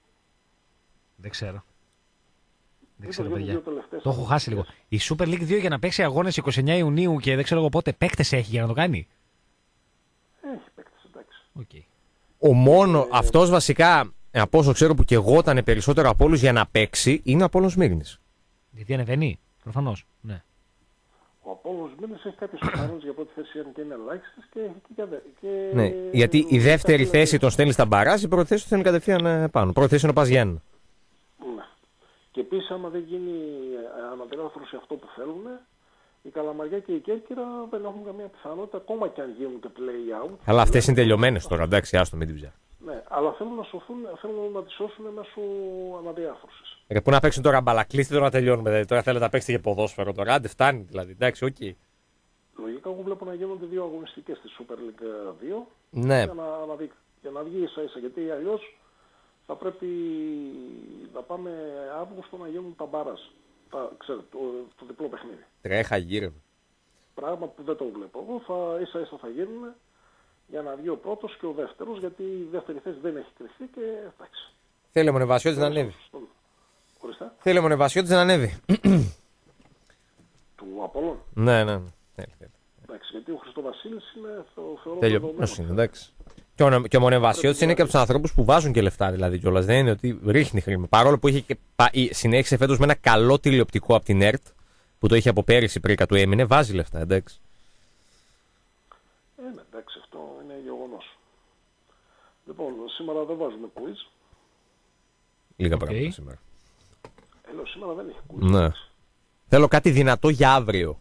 Δεν ξέρω. Δεν Μήπως ξέρω, γίνουν οι παιδιά. δύο τελευταίες Το έχω χάσει λίγο. Η Super League δύο για να παίξει αγώνες είκοσι εννέα Ιουνίου και δεν ξέρω εγώ πότε παίκτες έχει για να το κάνει. Έχει παίκτες, εντάξει. Okay. Ο μόνο, αυτός βασικά, από όσο ξέρω που και εγώ ήταν περισσότερο από όλους για να παίξει, είναι ο Απόλλωνας Σμύρνης. Γιατί ανεβαίνει, προφανώς. Ναι. Ο Απόλλωνας Σμύρνης έχει κάποιες πιθανότητες για πρώτη θέση, αν και είναι ελάχιστες και έχει και για δε... και... Ναι, γιατί η δεύτερη θέση τον στέλνει στα μπαράζ, η πρώτη θέση του στέλνει κατευθείαν πάνω. Πρώτη θέση είναι ο Πας Γιάννενα. Ναι. Και επίσης άμα δεν γίνει αναδιάρθρωση αυτό που θέλουν, η Καλαμαριά και η Κέρκυρα δεν έχουν καμία πιθανότητα, ακόμα και αν γίνουν και play-out. Αλλά αυτές είναι τελειωμένες τώρα, εντάξει, άστο με την ψάχνει. Ναι, αλλά θέλουν να σωθούν, θέλουν να τις σώσουν μέσω αναδιάρθρωσης. Ρε, πού να παίξουν τώρα μπαλακλείστη, τώρα να τελειώνουμε. Δηλαδή, τώρα θέλετε να παίξετε και ποδόσφαιρο τώρα. Άντε, φτάνει δηλαδή. Εντάξει, οκ. Okay. Λογικά εγώ βλέπω να γίνονται δύο αγωνιστικές στη Super League δύο. Ναι. Για να, να, δει, για να βγει ίσα ίσα. Γιατί αλλιώς θα πρέπει να πάμε Αύγουστο να γίνουν τα μπάρας. Τα, ξέρετε, το, το διπλό παιχνίδι. Τρέχα γύρω. Πράγμα που δεν το βλέπω. Εγώ θα, ίσα ίσα θα γίνουν για να βγει ο πρώτος και ο δεύτερος. Γιατί η δεύτερη θέση δεν έχει κρυφτεί και εντάξει. Θέλει ο Μονεβασιώτης να ανέβει. Ορίστε. Θέλει ο Μονεβασιώτης να ανέβει. Του Απόλλων. Ναι, ναι. Θέλει, θέλει. Εντάξει, γιατί ο Χριστοβασίλης είναι θεωρώ τελειωμένος είναι, εντάξει. Και ο, και ο Μονεβασιώτης είναι και από τους ανθρώπους που βάζουν και λεφτά δηλαδή κιόλας. Δεν είναι ότι ρίχνει χρήμα. Παρόλο που είχε και, πα, συνέχισε φέτος με ένα καλό τηλεοπτικό από την ΕΡΤ που το είχε από πέρυσι πρίκα του έμεινε, βάζει λεφτά, εντάξει. Ε, ναι, εντάξει, αυτό είναι γεγονός. Λοιπόν, σήμερα δεν βάζουμε quiz. Λίγα Okay. πράγματα σήμερα. Ε, λέω, σήμερα δεν έχει quiz. Ναι. Θέλω κάτι δυνατό για αύριο.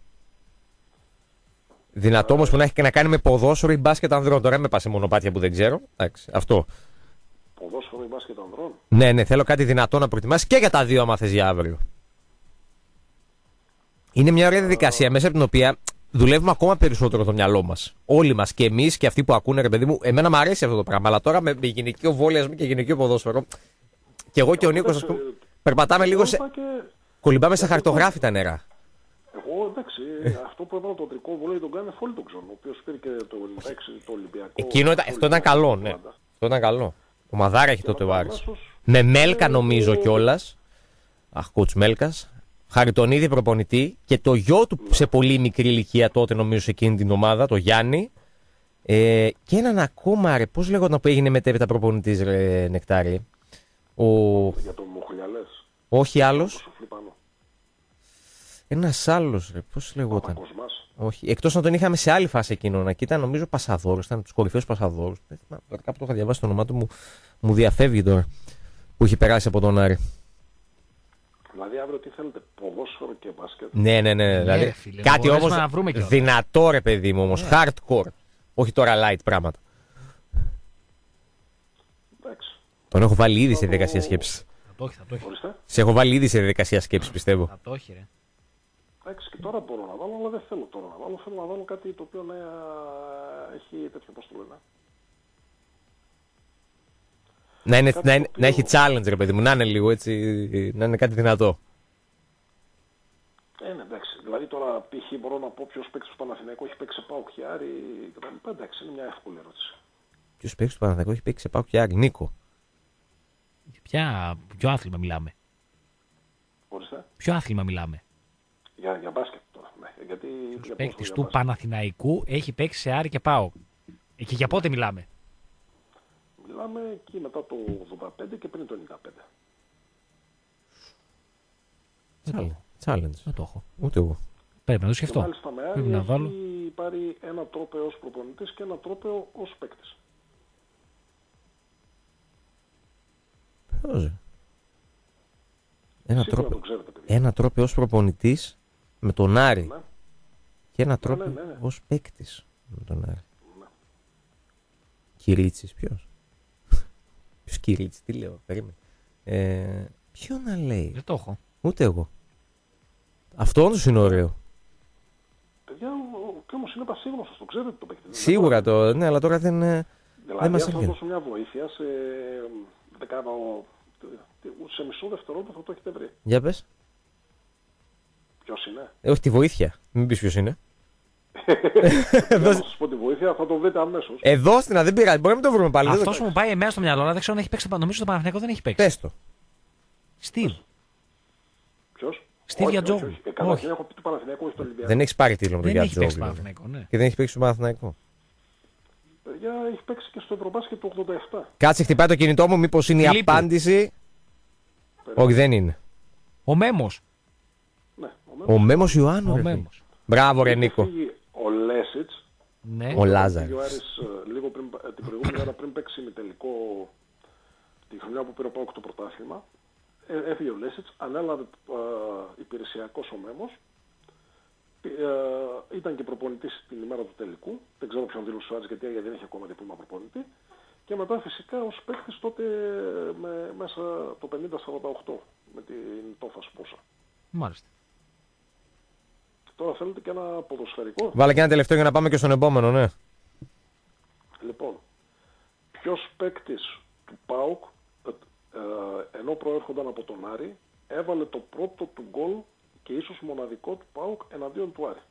Δυνατό όμως που να έχει και να κάνει με ποδόσφαιρο ή μπάσκετ ανδρών. Τώρα με πάσε μονοπάτια που δεν ξέρω. Εντάξει, αυτό. Ποδόσφαιρο ή μπάσκετ ανδρών. Ναι, ναι, θέλω κάτι δυνατό να προτιμάσει και για τα δύο άμα θες για αύριο. Είναι μια ωραία διαδικασία μέσα από την οποία δουλεύουμε ακόμα περισσότερο το μυαλό μας. Όλοι μας και εμείς και αυτοί που ακούνε, ρε παιδί μου. Εμένα μου αρέσει αυτό το πράγμα. Αλλά τώρα με γυναικείο βόλεασμα και γυναικείο ποδόσφαιρο. Και εγώ και ο Νίκος, ας πούμε, περπατάμε λίγο σε. Κολυμπάμε στα χαρτογράφητα νερά. Εγώ εντάξει, αυτό που έβαλα το τρικό βολέι τον κάνει όλοι τον ξέρουν. Ο οποίος πήρε και το, το Ολυμπιακό. Εκείνο ήταν, αυτό ήταν καλό, ναι. Αυτό ήταν καλό. Ο Μαδάρα έχει τότε ο Άρης. Με Μέλκα νομίζω κιόλας. Αχ, κουτς Μέλκας. Χαριτονίδη προπονητή και το γιο του σε πολύ μικρή ηλικία τότε νομίζω σε εκείνη την ομάδα, το Γιάννη. Ε, και έναν ακόμα, ρε, πώς λέγονταν που έγινε μετέπειτα προπονητής, ρε Νεκτάρη. Ο... Για τον Μοχλιαλές. Όχι άλλος. Ένας άλλος, ρε, πώς λεγόταν. Παπακοσμάς. Όχι, εκτός να τον είχαμε σε άλλη φάση εκείνον. Εκεί ήταν νομίζω Πασαδόρος, ήταν τους κορυφαίους Πασαδόρους. Κάπου το είχα διαβάσει το όνομά του, μου, μου διαφεύγει τώρα. Που είχε περάσει από τον Άρη. Δηλαδή αύριο τι θέλετε, ποδόσφαιρο και μπάσκετ. Ναι, ναι, ναι. Δηλαδή, ρε, φίλε, κάτι μπορέσουμε όμως να βρούμε κιόλας. δυνατό, ρε παιδί μου, όμως. Hardcore. Όχι τώρα light πράγματα. Εντάξει. Τον έχω βάλει ήδη σε διαδικασία σκέψης. Θα το έχει, θα το έχει. Ορίστε. Σε έχω βάλει ήδη σε διαδικασία σκέψης, πιστεύω. Θα το έχει, ρε. Εντάξει, και τώρα μπορώ να βάλω, αλλά δεν θέλω τώρα να βάλω. Θέλω να βάλω κάτι το οποίο να έχει τέτοιο, πώς το λένε. Να, είναι, Κάτι να, το είναι, οποίο- να έχει challenge, ρε παιδί μου, να είναι λίγο έτσι, να είναι κάτι δυνατό. Ε, ναι, εντάξει. Δηλαδή τώρα π.χ. μπορώ να πω ποιος παίξει στο Παναθηναϊκό έχει παίξει σε ΠΑΟΚ και Άρη κτλ. Εντάξει, είναι μια εύκολη ερώτηση. Ποιος παίξει στο Παναθηναϊκό, έχει παίξει σε ΠΑΟΚ και Άρη, Νίκο. Ποια, ποιο άθλημα μιλάμε. Ορίστε. Ποιο άθλημα μιλάμε. Για, για μπάσκετ τώρα. Ναι, γιατί Ο για παίκτη πόσο, του για μπάσκετ. Παναθηναϊκού έχει παίξει σε Άρη και ΠΑΟΚ. Ε, και για πότε μιλάμε. Μιλάμε εκεί μετά το ογδόντα πέντε και πριν το ενενήντα πέντε. Challenge. Challenge. Δεν το έχω. Ούτε εγώ. Πρέπει να το Και σκεφτώ. μάλιστα με Πρέπει Άρη να έχει βάλω. πάρει ένα τρόπαιο ως προπονητής και ένα τρόπαιο ως παίκτης. Ποιος, ρε? Ένα Σίγουρα τρόπο, το ξέρετε, παιδιά. ένα τρόπο ως προπονητής με τον Άρη Ναι. και ένα τρόπο ναι, ναι, ναι. ως παίκτης με τον Άρη. Ναι. Κυρίτσης, ποιος? Ποιος Κυρίτσης, τι λέω, περίμενε. Ε, ποιο να λέει, Δεν το έχω. ούτε εγώ. Αυτό όντως είναι ωραίο. Παιδιά, ο- και όμως είναι πασίγνωστος, το ξέρετε το παίκτη. Σίγουρα το, ναι, αλλά τώρα δεν, ε, δεν Δηλαδή, μας αν θα έρχεται. δώσω μια βοήθεια σε, δεν κάνω, σε μισό δευτερόλεπτο θα το έχετε βρει. Για πες. Ποιος είναι? Ε, όχι τη βοήθεια, μην πεις ποιος είναι. Για να σας πω τη βοήθεια θα το βρείτε αμέσως. Ε, δώστε να, δεν πειράζει, μπορεί να μην το βρούμε πάλι. δεν το- Αυτό μου πάει εμένα στο μυαλό, αλλά δεν ξέρω αν έχει παίξει. το- Νομίζω το Παναθηναϊκό δεν έχει παίξει. Πες το. Στίβ. Ποιος? Στίβ Όχι, Γιατζόγλου. όχι, όχι. Ε, Καταρχήν Όχι. έχω πει του Παναθηναϊκού, όχι του Ολυμπιακού. Δεν έχεις πάρει τίτλο με τον Δεν έχει παίξει το Γιάτζογλου. Παναθηναϊκό, ναι. Και δεν έχει παίξει στο Παναθηναϊκό. Παιδιά, έχει παίξει και στο Ευρωμπάσκετ του ογδόντα επτά. Κάτσε, χτυπάει το κινητό μου, μήπως είναι η Φιλίππου. απάντηση. Όχι, δεν είναι. Ο Μέμος. Ναι, Ο Μέμος Ιωάννου. Ο ρε φίλε. Μέμος. Μπράβο, ρε Είχε Νίκο. φύγει ο Λέσιτς, Ναι. Ο Λάζαρης. ο Άρης, ε, λίγο πριν, ε, την προηγούμενη μέρα πριν παίξει με τελικό τη χρονιά που πήρε ο ΠΑΟΚ το πρωτάθλημα. Ε, έφυγε ο Λέσιτς, ανέλαβε ε, υπηρεσιακός ο Μέμος. Ε, ήταν και προπονητής την ημέρα του τελικού. Δεν ξέρω ποιον δήλωσε ο Άρης γιατί δεν είχε ακόμα διπλώμα προπονητή. Και μετά φυσικά ως παίκτης τότε με, μέσα το πενήντα σαράντα οκτώ με την Τόφα Σπούσα. Μάλιστα. Τώρα θέλετε και ένα ποδοσφαιρικό. Βάλε και ένα τελευταίο για να πάμε και στον επόμενο, ναι. Λοιπόν, ποιος παίκτης του ΠΑΟΚ, ε, ε, ενώ προέρχονταν από τον Άρη, έβαλε το πρώτο του γκολ και ίσως μοναδικό του ΠΑΟΚ εναντίον του Άρη.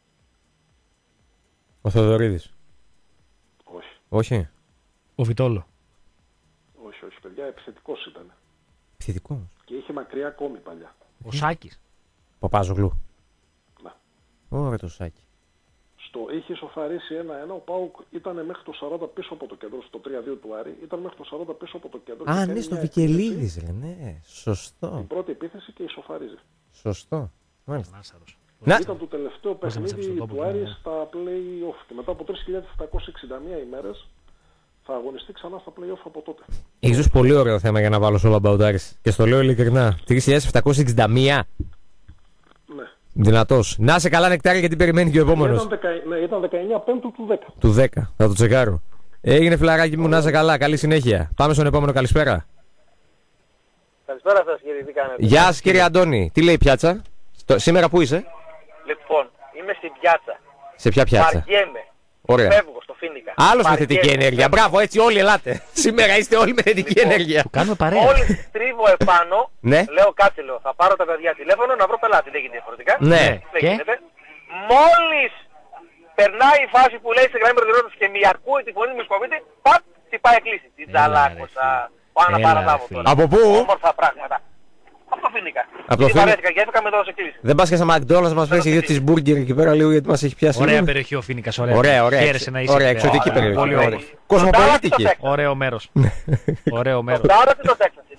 Ο Θεοδωρίδης. Όχι, Όχι. Ο Βιτόλο. όχι, όχι, παιδιά, επιθετικός ήταν. Επιθετικός. Και είχε μακριά ακόμη παλιά. Ο Σάκης. Παπάζογλου. Να. Ωραία το σάκι. Στο είχε ισοφαρίσει ένα ένα, ο ΠΑΟΚ ήταν μέχρι το σαράντα πίσω από το κέντρο, στο τρία δύο του Άρη, ήταν μέχρι το σαράντα πίσω από το κέντρο. και Α, κάνει ναι, στο μια Βικελίδης, επίθεση, ρε, ναι. Σωστό. Την πρώτη επίθεση και ισοφαρίζει. Σωστό. Μάλιστα. Λάσαρος. Να, Ήταν το τελευταίο Πώς έμεσα παιχνίδι στον τόπο του του, Άρη ναι. στα play-off και μετά από τρεις χιλιάδες επτακόσιες εξήντα μία ημέρες θα αγωνιστεί ξανά στα play-off από τότε. έχεις δώσει πολύ ωραίο θέμα για να βάλω στο Λαμπαουτάρης. Και στο λέω ειλικρινά. τρεις χιλιάδες επτακόσιες εξήντα μία. Ναι. Δυνατός. Να σε καλά, Νεκτάρι, γιατί περιμένει και ο επόμενος. Ήταν, δεκα... ναι, ήταν δεκαεννιά Πέμπτου του δέκα. Του δέκα. Θα το τσεκάρω. Έγινε, φιλαράκι μου, να σε καλά. Καλή συνέχεια. Πάμε στον επόμενο. Καλησπέρα. Καλησπέρα σας κύριε, τι κάνετε? Γεια σας, κύριε Αντώνη. Τι λέει η πιάτσα? Στο... Σήμερα πού είσαι? Λοιπόν, είμαι στην πιάτσα. Σε ποια πιάτσα? Βαριέμαι. Ωραία. Φεύγω στο Φίνικα. Άλλος με Βαριέμαι. θετική ενέργεια. Μπράβο, έτσι όλοι ελάτε. Σήμερα είστε όλοι με θετική Λοιπόν, ενέργεια. Κάνουμε παρέα. Μόλις τρίβω επάνω, Ναι. λέω κάτσε λέω, θα πάρω τα παιδιά τηλέφωνο να βρω πελάτη. Δεν γίνεται διαφορετικά. Ναι. Δεν Και? γίνεται. Μόλις περνάει η φάση που λέει σε γραμμή προτεραιότητας και μη ακούει τη φωνή μου σκοπίτη, παπ, χτυπάει κλείσει. Την Έλα, τζαλάκωσα. Πάω να Έλα, παραλάβω φίλε. τώρα. Από πού? Όμορφα πράγματα. Από το Φίνικα. Από το Γιατί Φίνικα. βαρέθηκα και έφυγα με το σε κλείσει. Δεν πας και στα McDonald's να μας φέρεις δύο cheeseburger εκεί πέρα λίγο γιατί μας έχει πιάσει. Ωραία λίγο. περιοχή ο Φίνικας. Ωραία, Ωραία, ωραία. Χαίρεσαι να είσαι. Ωραία, εκεί πέρα. εξωτική Ωραία, περιοχή. Πολύ Ωραία. όμορφη. Κοσμοπολίτικη. Το Τέξας. Ωραίο μέρος. Ωραίο Το μέρος. Ντάρα και το Τέξας είναι ωραίο. Το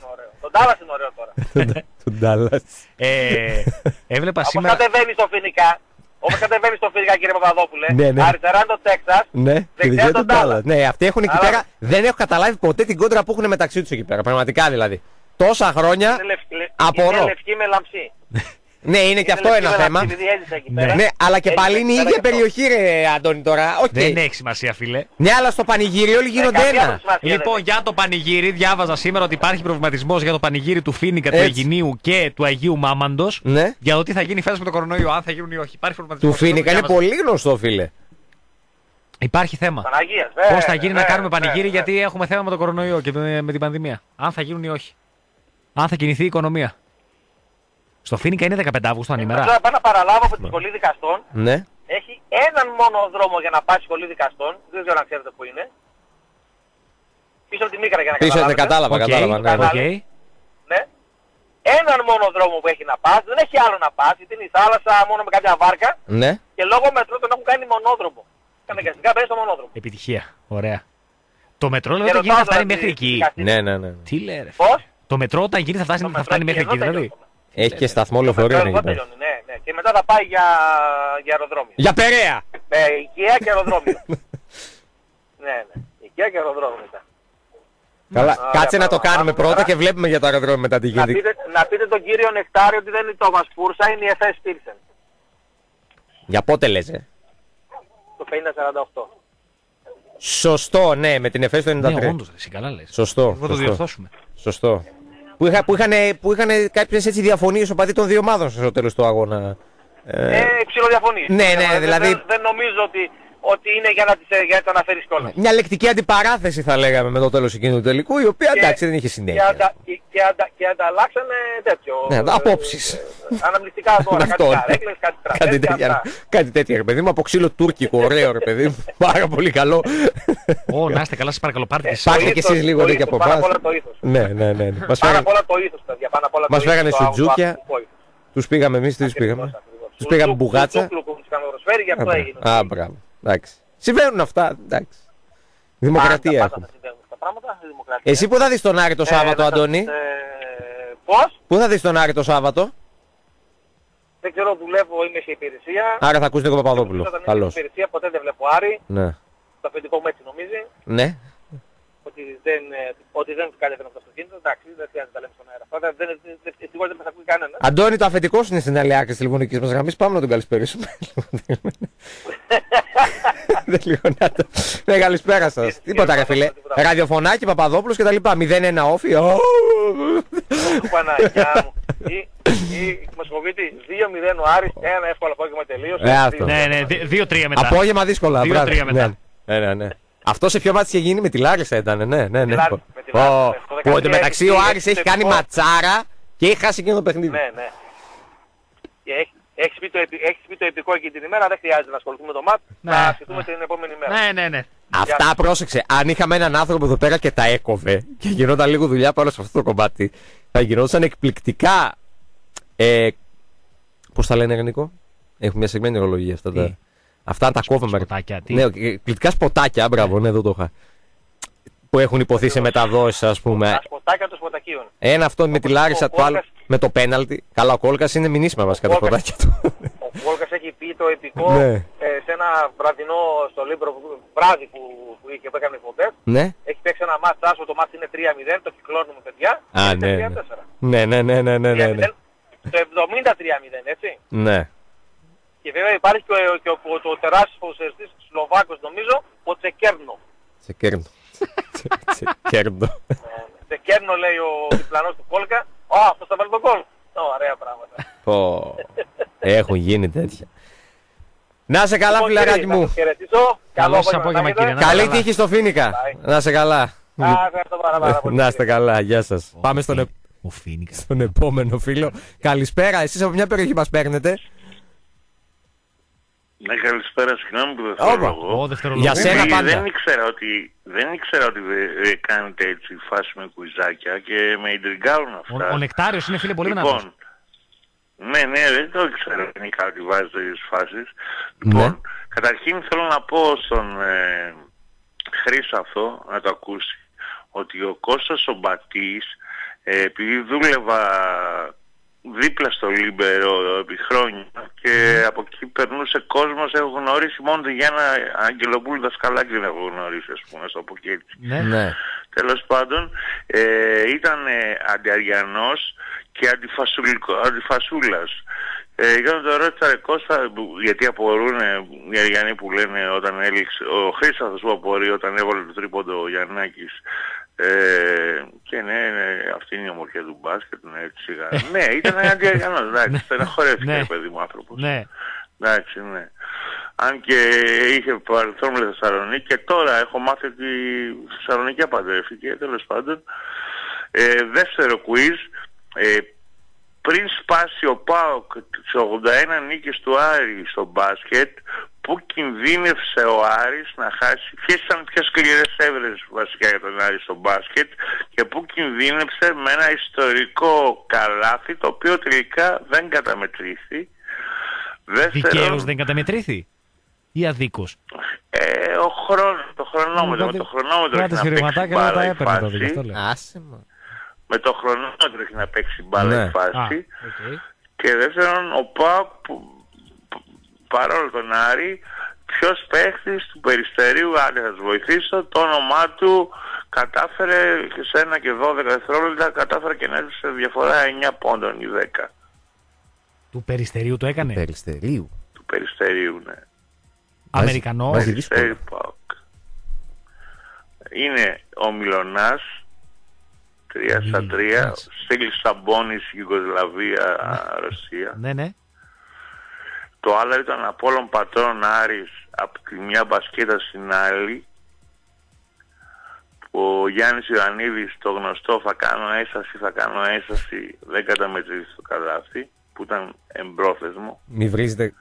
Ντάλλας είναι ωραίο τώρα. Του Ντάλλας. Ε, έβλεπα Όπως σήμερα. κατεβαίνει στο Φοινικά, όπως κατεβαίνει στο Φοινικά κύριε Παπαδόπουλε, Ναι, ναι. αριστερά είναι το Τέξας, Ναι, και δεξιά δεξιά είναι τον το Ντάλλας. Ντάλλας. Ναι, αυτοί έχουν εκεί Αλλά- πέρα. Δεν έχω καταλάβει ποτέ την κόντρα που έχουν μεταξύ τους εκεί πέρα. Πραγματικά δηλαδή. Τόσα χρόνια. Είναι λευκή, λε- Απορώ. είναι λευκή με λαμψή. Ναι, είναι και αυτό λευκή ένα με θέμα. λαμψή, επειδή έζησε εκεί πέρα. Ναι, αλλά και Έζησε πάλι εκεί είναι η πέρα ίδια γι' αυτό. περιοχή, ρε Αντώνη τώρα. Οκ. Δεν έχει σημασία, φίλε. Ναι, αλλά στο πανηγύρι όλοι γίνονται καμία ένα. σημασία δεν Λοιπόν, έχει. για το πανηγύρι, διάβαζα σήμερα ότι υπάρχει προβληματισμός για το πανηγύρι του Φίνικα, του Έτσι. Αιγινίου και του Αγίου Μάμαντος. Ναι. Για το τι θα γίνει φέτος με το κορονοϊό, αν θα γίνουν ή όχι. Υπάρχει Του προβληματισμός. Φίνικα είναι Αυτό το διάβαζα. πολύ γνωστό, φίλε. Υπάρχει θέμα. Παναγίας, Πώ ναι, θα γίνει ναι, να κάνουμε ναι, πανηγύρι, ναι. γιατί έχουμε θέμα με το κορονοϊό και με, με την πανδημία. Αν θα γίνουν ή όχι. Αν θα κινηθεί η οικονομία. Στο Φίνικα είναι δεκαπέντε Αυγούστου ανήμερα. Τώρα πάω να παραλάβω από τη σχολή δικαστών. Ναι. Έχει έναν μόνο δρόμο για να πάει στη σχολή δικαστών. Δεν ξέρω αν ξέρετε πού είναι. Πίσω από τη Μίκρα για να Πίσω, ναι, καταλάβετε. κατάλαβα, Οκ, κατάλαβα. Ναι, ναι. οκ. Ναι. Έναν μόνο δρόμο που έχει να πας. Δεν έχει άλλο να πας. Γιατί είναι η θάλασσα μόνο με κάποια βάρκα. Ναι. Και λόγω μετρό τον έχουν κάνει μονόδρομο. Αναγκαστικά μπαίνει στο μονόδρομο. Επιτυχία. Ωραία. Το μετρό Και δηλαδή όταν γίνει ρωτάω θα φτάνει τώρα μέχρι τη- εκεί. τη δικαστή- Ναι, ναι, ναι. Τι λέει ρε. Πώς? Το μετρό όταν γίνει θα, φτάσει, Το θα μετρό φτάνει εκεί, μέχρι εδώ εκεί δηλαδή. τελειώνει. Έχει και σταθμό Το λεωφορείων μετρό εκεί εδώ πέρα. τελειώνει, ναι, ναι. Και μετά θα πάει για, για αεροδρόμιο. Για Περαία! Με οικία και αεροδρόμιο. ναι, ναι. Οικία και αεροδρόμιο μετά. Καλά, Ωραία, κάτσε να το πράγμα. κάνουμε Πάμε πρώτα τώρα. και βλέπουμε για το αεροδρόμιο μετά τι Να γίνεται. πείτε, να πείτε τον κύριο Νεκτάριο ότι δεν είναι το Βασπούρσα, είναι η Εφές Πίρσεν. Για πότε λες, ε? Το πενήντα σαράντα οκτώ. Σωστό, ναι, με την ΕΦΕΣ το ενενήντα Ναι, τρία. όντως, εσύ καλά λες. Σωστό. Θα το σωστό. διορθώσουμε. Σωστό. Που, είχα, που, είχαν, που είχαν κάποιες έτσι διαφωνίες ο παδί των δύο ομάδων στο τέλος του αγώνα. Ε, Ε, ψιλοδιαφωνεί. ναι, ναι, Δεν- δηλαδή- Δεν, δεν νομίζω ότι, ότι είναι για να, τις, για να τα αναφέρεις κιόλας. μια λεκτική αντιπαράθεση θα λέγαμε με το τέλος εκείνου του τελικού, η οποία Και- εντάξει δεν είχε Και, συνέχεια. αντα, και, και, αντα, και ανταλλάξανε τέτοιο. Ναι, ε, απόψεις. ε, Αναμνηστικά τώρα, κάτι Αυτό, ναι. καρέκλες, κάτι Κάτι τραπέζια, τέτοια, αυτά. κάτι τέτοια, ρε παιδί μου, από ξύλο τουρκικό, ωραίο ρε παιδί μου, πάρα πολύ καλό. Ω, να είστε καλά, σας παρακαλώ, πάρτε και εσείς. Πάρτε Το κι ήθος, εσείς λίγο το τέτοια ήθος, από Πάνω απ' εμάς. όλα το ήθος. Ναι, ναι, ναι. ναι. Μας Πάνω φέρανε, απ' όλα το ήθος, παιδιά. Πάνω απ' όλα το Μας ήθος, φέρανε το σουτζούκια. αγωνιστικό ήθος. τους πήγαμε εμείς, τι τους Ακριβώς, πήγαμε. ακριβώς. Τους πήγαμε Του- μπουγάτσα. του Τούκλου που τους είχαμε προσφέρει, γι' αυτό Α, έγινε. μπράβο. Α, μπράβο. Εντάξει. Συμβαίνουν αυτά, εντάξει. Δημοκρατία Πάντα, έχουμε. πάντα συμβαίνουν αυτά τα πράγματα, η δημοκρατία. Εσύ πού θα δεις τον Άρη το Ε, Σάββατο, να σας- Αντώνη? ε, Πώς? Πού θα δεις τον Άρη το Σάββατο? Δεν ξέρω, δουλεύω, είμαι σε υπηρεσία. Άρα θα ακούς Νίκο Παπαδόπουλο. Όταν είμαι σε Καλώς. υπηρεσία ποτέ δεν βλέπω Άρη. Ναι. Το αφεντικό μου έτσι νομίζει. Ναι. Ότι δεν, ε, ότι δεν κατέβαινε από το αυτοκίνητο. Εντάξει, δεν χρειάζεται να τα λέμε στον αέρα. Αυτά δεν, δεν, δεν, ευτυχώς δεν μας ακούει κανένα. Αντώνη, το αφεντικό σου είναι στην άλλη άκρη της τηλεφωνικής μας γραμμής. Πάμε να τον καλησπέρισουμε. Δεν λίγο να το... Ναι, καλησπέρα σας. Τίποτα ρε φίλε. Ραδιοφωνάκι, Παπαδόπουλος και τα λοιπά. μηδέν ένα όφι. Ω. Του Παναγιά μου. Ή, ή Μοσχοβίτη, δύο μηδέν ο Άρης, ένα εύκολο απόγευμα τελείωσε. Ε, αυτό. Ναι, ναι, δι- δύο τρία μετά. Απόγευμα δύσκολα. Δύο μπράβο. τρία μετά. Ναι, ναι, ναι, ναι. Αυτό σε ποιο μάτι είχε γίνει με τη Λάρισα ήταν, ναι, ναι, ναι. Λάρισα, με τη Λάρισα, ναι. Στο Που εν τω δεκατρία μεταξύ ο έχει- Άρης έχει έχει κάνει θετικό. ματσάρα και έχει χάσει εκείνο το παιχνίδι. Ναι, ναι. Και έχ- Έχεις πει, το επι- έχεις πει το επικό εκεί την ημέρα, δεν χρειάζεται να ασχοληθούμε με το μάτ. Ναι, Θα ναι. σκεφτούμε την επόμενη μέρα. Ναι, ναι, ναι. Αυτά πρόσεξε. Αν είχαμε έναν άνθρωπο εδώ πέρα και τα έκοβε και γινόταν λίγο δουλειά πάνω σε αυτό το κομμάτι, θα γινόταν εκπληκτικά. Ε, Πώς τα λένε, Νίκο? Έχουμε μια συγκεκριμένη ορολογία αυτά τα. Τι? Αυτά τα κόβουμε. Σποτάκια, τι? Ναι, εκπληκτικά σποτάκια, μπράβο, ναι, εδώ το είχα. Που έχουν υποθεί σε μεταδόσεις, ας πούμε. Τα σποτάκια των σποτακίων. Ένα αυτό με τη Όπως Λάρισα, ο το άλλο Κόλκας. με το πέναλτι. Καλά, ο Κόλκας είναι μηνύσιμα βασικά τα Ο Κόλκας. σποτάκια του. Ο Βόλκας έχει πει το επικό Ναι. ε, σε ένα βραδινό στο Λίμπρο βράδυ που, που είχε που έκανε εκπομπές. Ναι. Έχει παίξει ένα μάτς άσο, το μάτς είναι τρία μηδέν, το κυκλώνουμε παιδιά. Α, είναι ναι, τρία ναι. τέσσερα. Ναι, ναι, ναι, ναι, ναι, ναι, ναι. Το εβδομήντα τρία μηδέν, έτσι. Ναι. Και βέβαια υπάρχει και ο, και ο, ο, ο τεράστιος ποδοσφαιριστής Σλοβάκος νομίζω, ο Τσεκέρνο. Σε κέρνω. Σε κέρνω. Τσεκέρνο λέει ο διπλανός του Κόλκα. Ω, αυτός θα βάλει τον κόλ. Ω, ωραία πράγματα. Πω. Έχουν γίνει τέτοια. Να σε καλά, Λοιπόν, φιλαράκι κύριε, να μου. σας χαιρετήσω. Καλό σας απόγευμα, απόγευμα, να κύριε. έχετε. Να Καλή καλά. τύχη στο Φίνικα. Bye. Να σε καλά. Α, ευχαριστώ πάρα, πάρα πολύ. Να είστε καλά. Γεια σας. Πάμε στον, ε- Ο Φίνικα. στον επόμενο φίλο. Καλησπέρα. Εσείς από μια περιοχή μας παίρνετε? Ναι, καλησπέρα, συγγνώμη που δεν Όπα. θέλω Ο εγώ. δευτερολογός. Για σένα Ε, πάντα. Δεν ήξερα ότι, δεν ήξερα ότι ε, ε, κάνετε έτσι φάση με κουιζάκια και με ιντριγκάρουν αυτά. Ο, ο Νεκτάριος είναι φίλε πολύ δυνατός. Λοιπόν, ναι, ναι, δεν το ήξερα γενικά ότι βάζει τέτοιες φάσεις. Ναι. Λοιπόν, καταρχήν θέλω να πω στον ε, Χρήστο αυτό, να το ακούσει, ότι ο Κώστας ο Μπατής Ε, επειδή δούλευα δίπλα στο Λίμπερο επί χρόνια και από εκεί περνούσε κόσμος, έχω γνωρίσει μόνο τον Γιάννα Αγγελοπούλου δασκαλάκη, δεν έχω γνωρίσει, ας πούμε, στο πω και έτσι. Ναι. Ναι. Τέλος πάντων, ε, ήταν ε, αντιαριανός και αντιφασούλας. Ε, για να το ρώτησα, ρε Κώστα, γιατί απορούν οι Αριανοί που λένε όταν έληξε, ο Χρήσταθος που απορεί όταν έβαλε το τρίποντο ο Γιαννάκης. Ε, και ναι, ναι, αυτή είναι η ομορφιά του μπάσκετ, ναι, έτσι σιγά. Ναι, ήταν αντιαριανός, εντάξει, στεναχωρέθηκε, ρε παιδί μου άνθρωπος. Ναι. Εντάξει, ναι. Αν και είχε παρελθόν με Θεσσαλονίκη και τώρα έχω μάθει ότι η Θεσσαλονίκη απαντρεύτηκε, τέλος πάντων. Ε, δεύτερο quiz. Ε, πριν σπάσει ο ΠΑΟΚ τις ογδόντα ένα νίκες του Άρη στο μπάσκετ, που κινδύνευσε ο Άρης να χάσει, ποιες ήταν πιο σκληρές έβρες βασικά για τον Άρη στο μπάσκετ, και που κινδύνευσε με ένα ιστορικό καλάθι το οποίο τελικά δεν καταμετρήθη. Δικαίως δεν καταμετρήθη ή αδίκως? Ε, ο χρόνος, το χρονόμετρο, με το χρονόμετρο έχει να παίξει μπάλα η φάση. Με το χρονόμετρο έχει να παίξει μπάλα η φάση. Και δεύτερον, ο ΠΑΟΚ, παρόλο τον Άρη, ποιος παίχτης του Περιστερίου, αν θα σας βοηθήσω, το όνομά του κατάφερε και σε ένα και δώδεκα δευτερόλεπτα κατάφερε και να έρθει σε διαφορά εννιά πόντων ή δέκα. Του Περιστερίου το έκανε? Περιστερίου. Του Περιστερίου, ναι. Αμερικανό. Περιστέρι ΠΑΟΚ. Είναι ο Μιλωνάς, τρία στα τρία, Στίγλης Σαμπόνης, Γιουγκοσλαβία, Ρωσία. Ναι, ναι. Το άλλο ήταν Απόλλων Πατρών Άρης, από τη μια μπασκέτα στην άλλη, που ο Γιάννης Ιωαννίδης, το γνωστό θα κάνω έσταση, θα κάνω έσταση, δεν καταμετρήσει το καλάθι, που ήταν εμπρόθεσμο. Μη βρίζετε...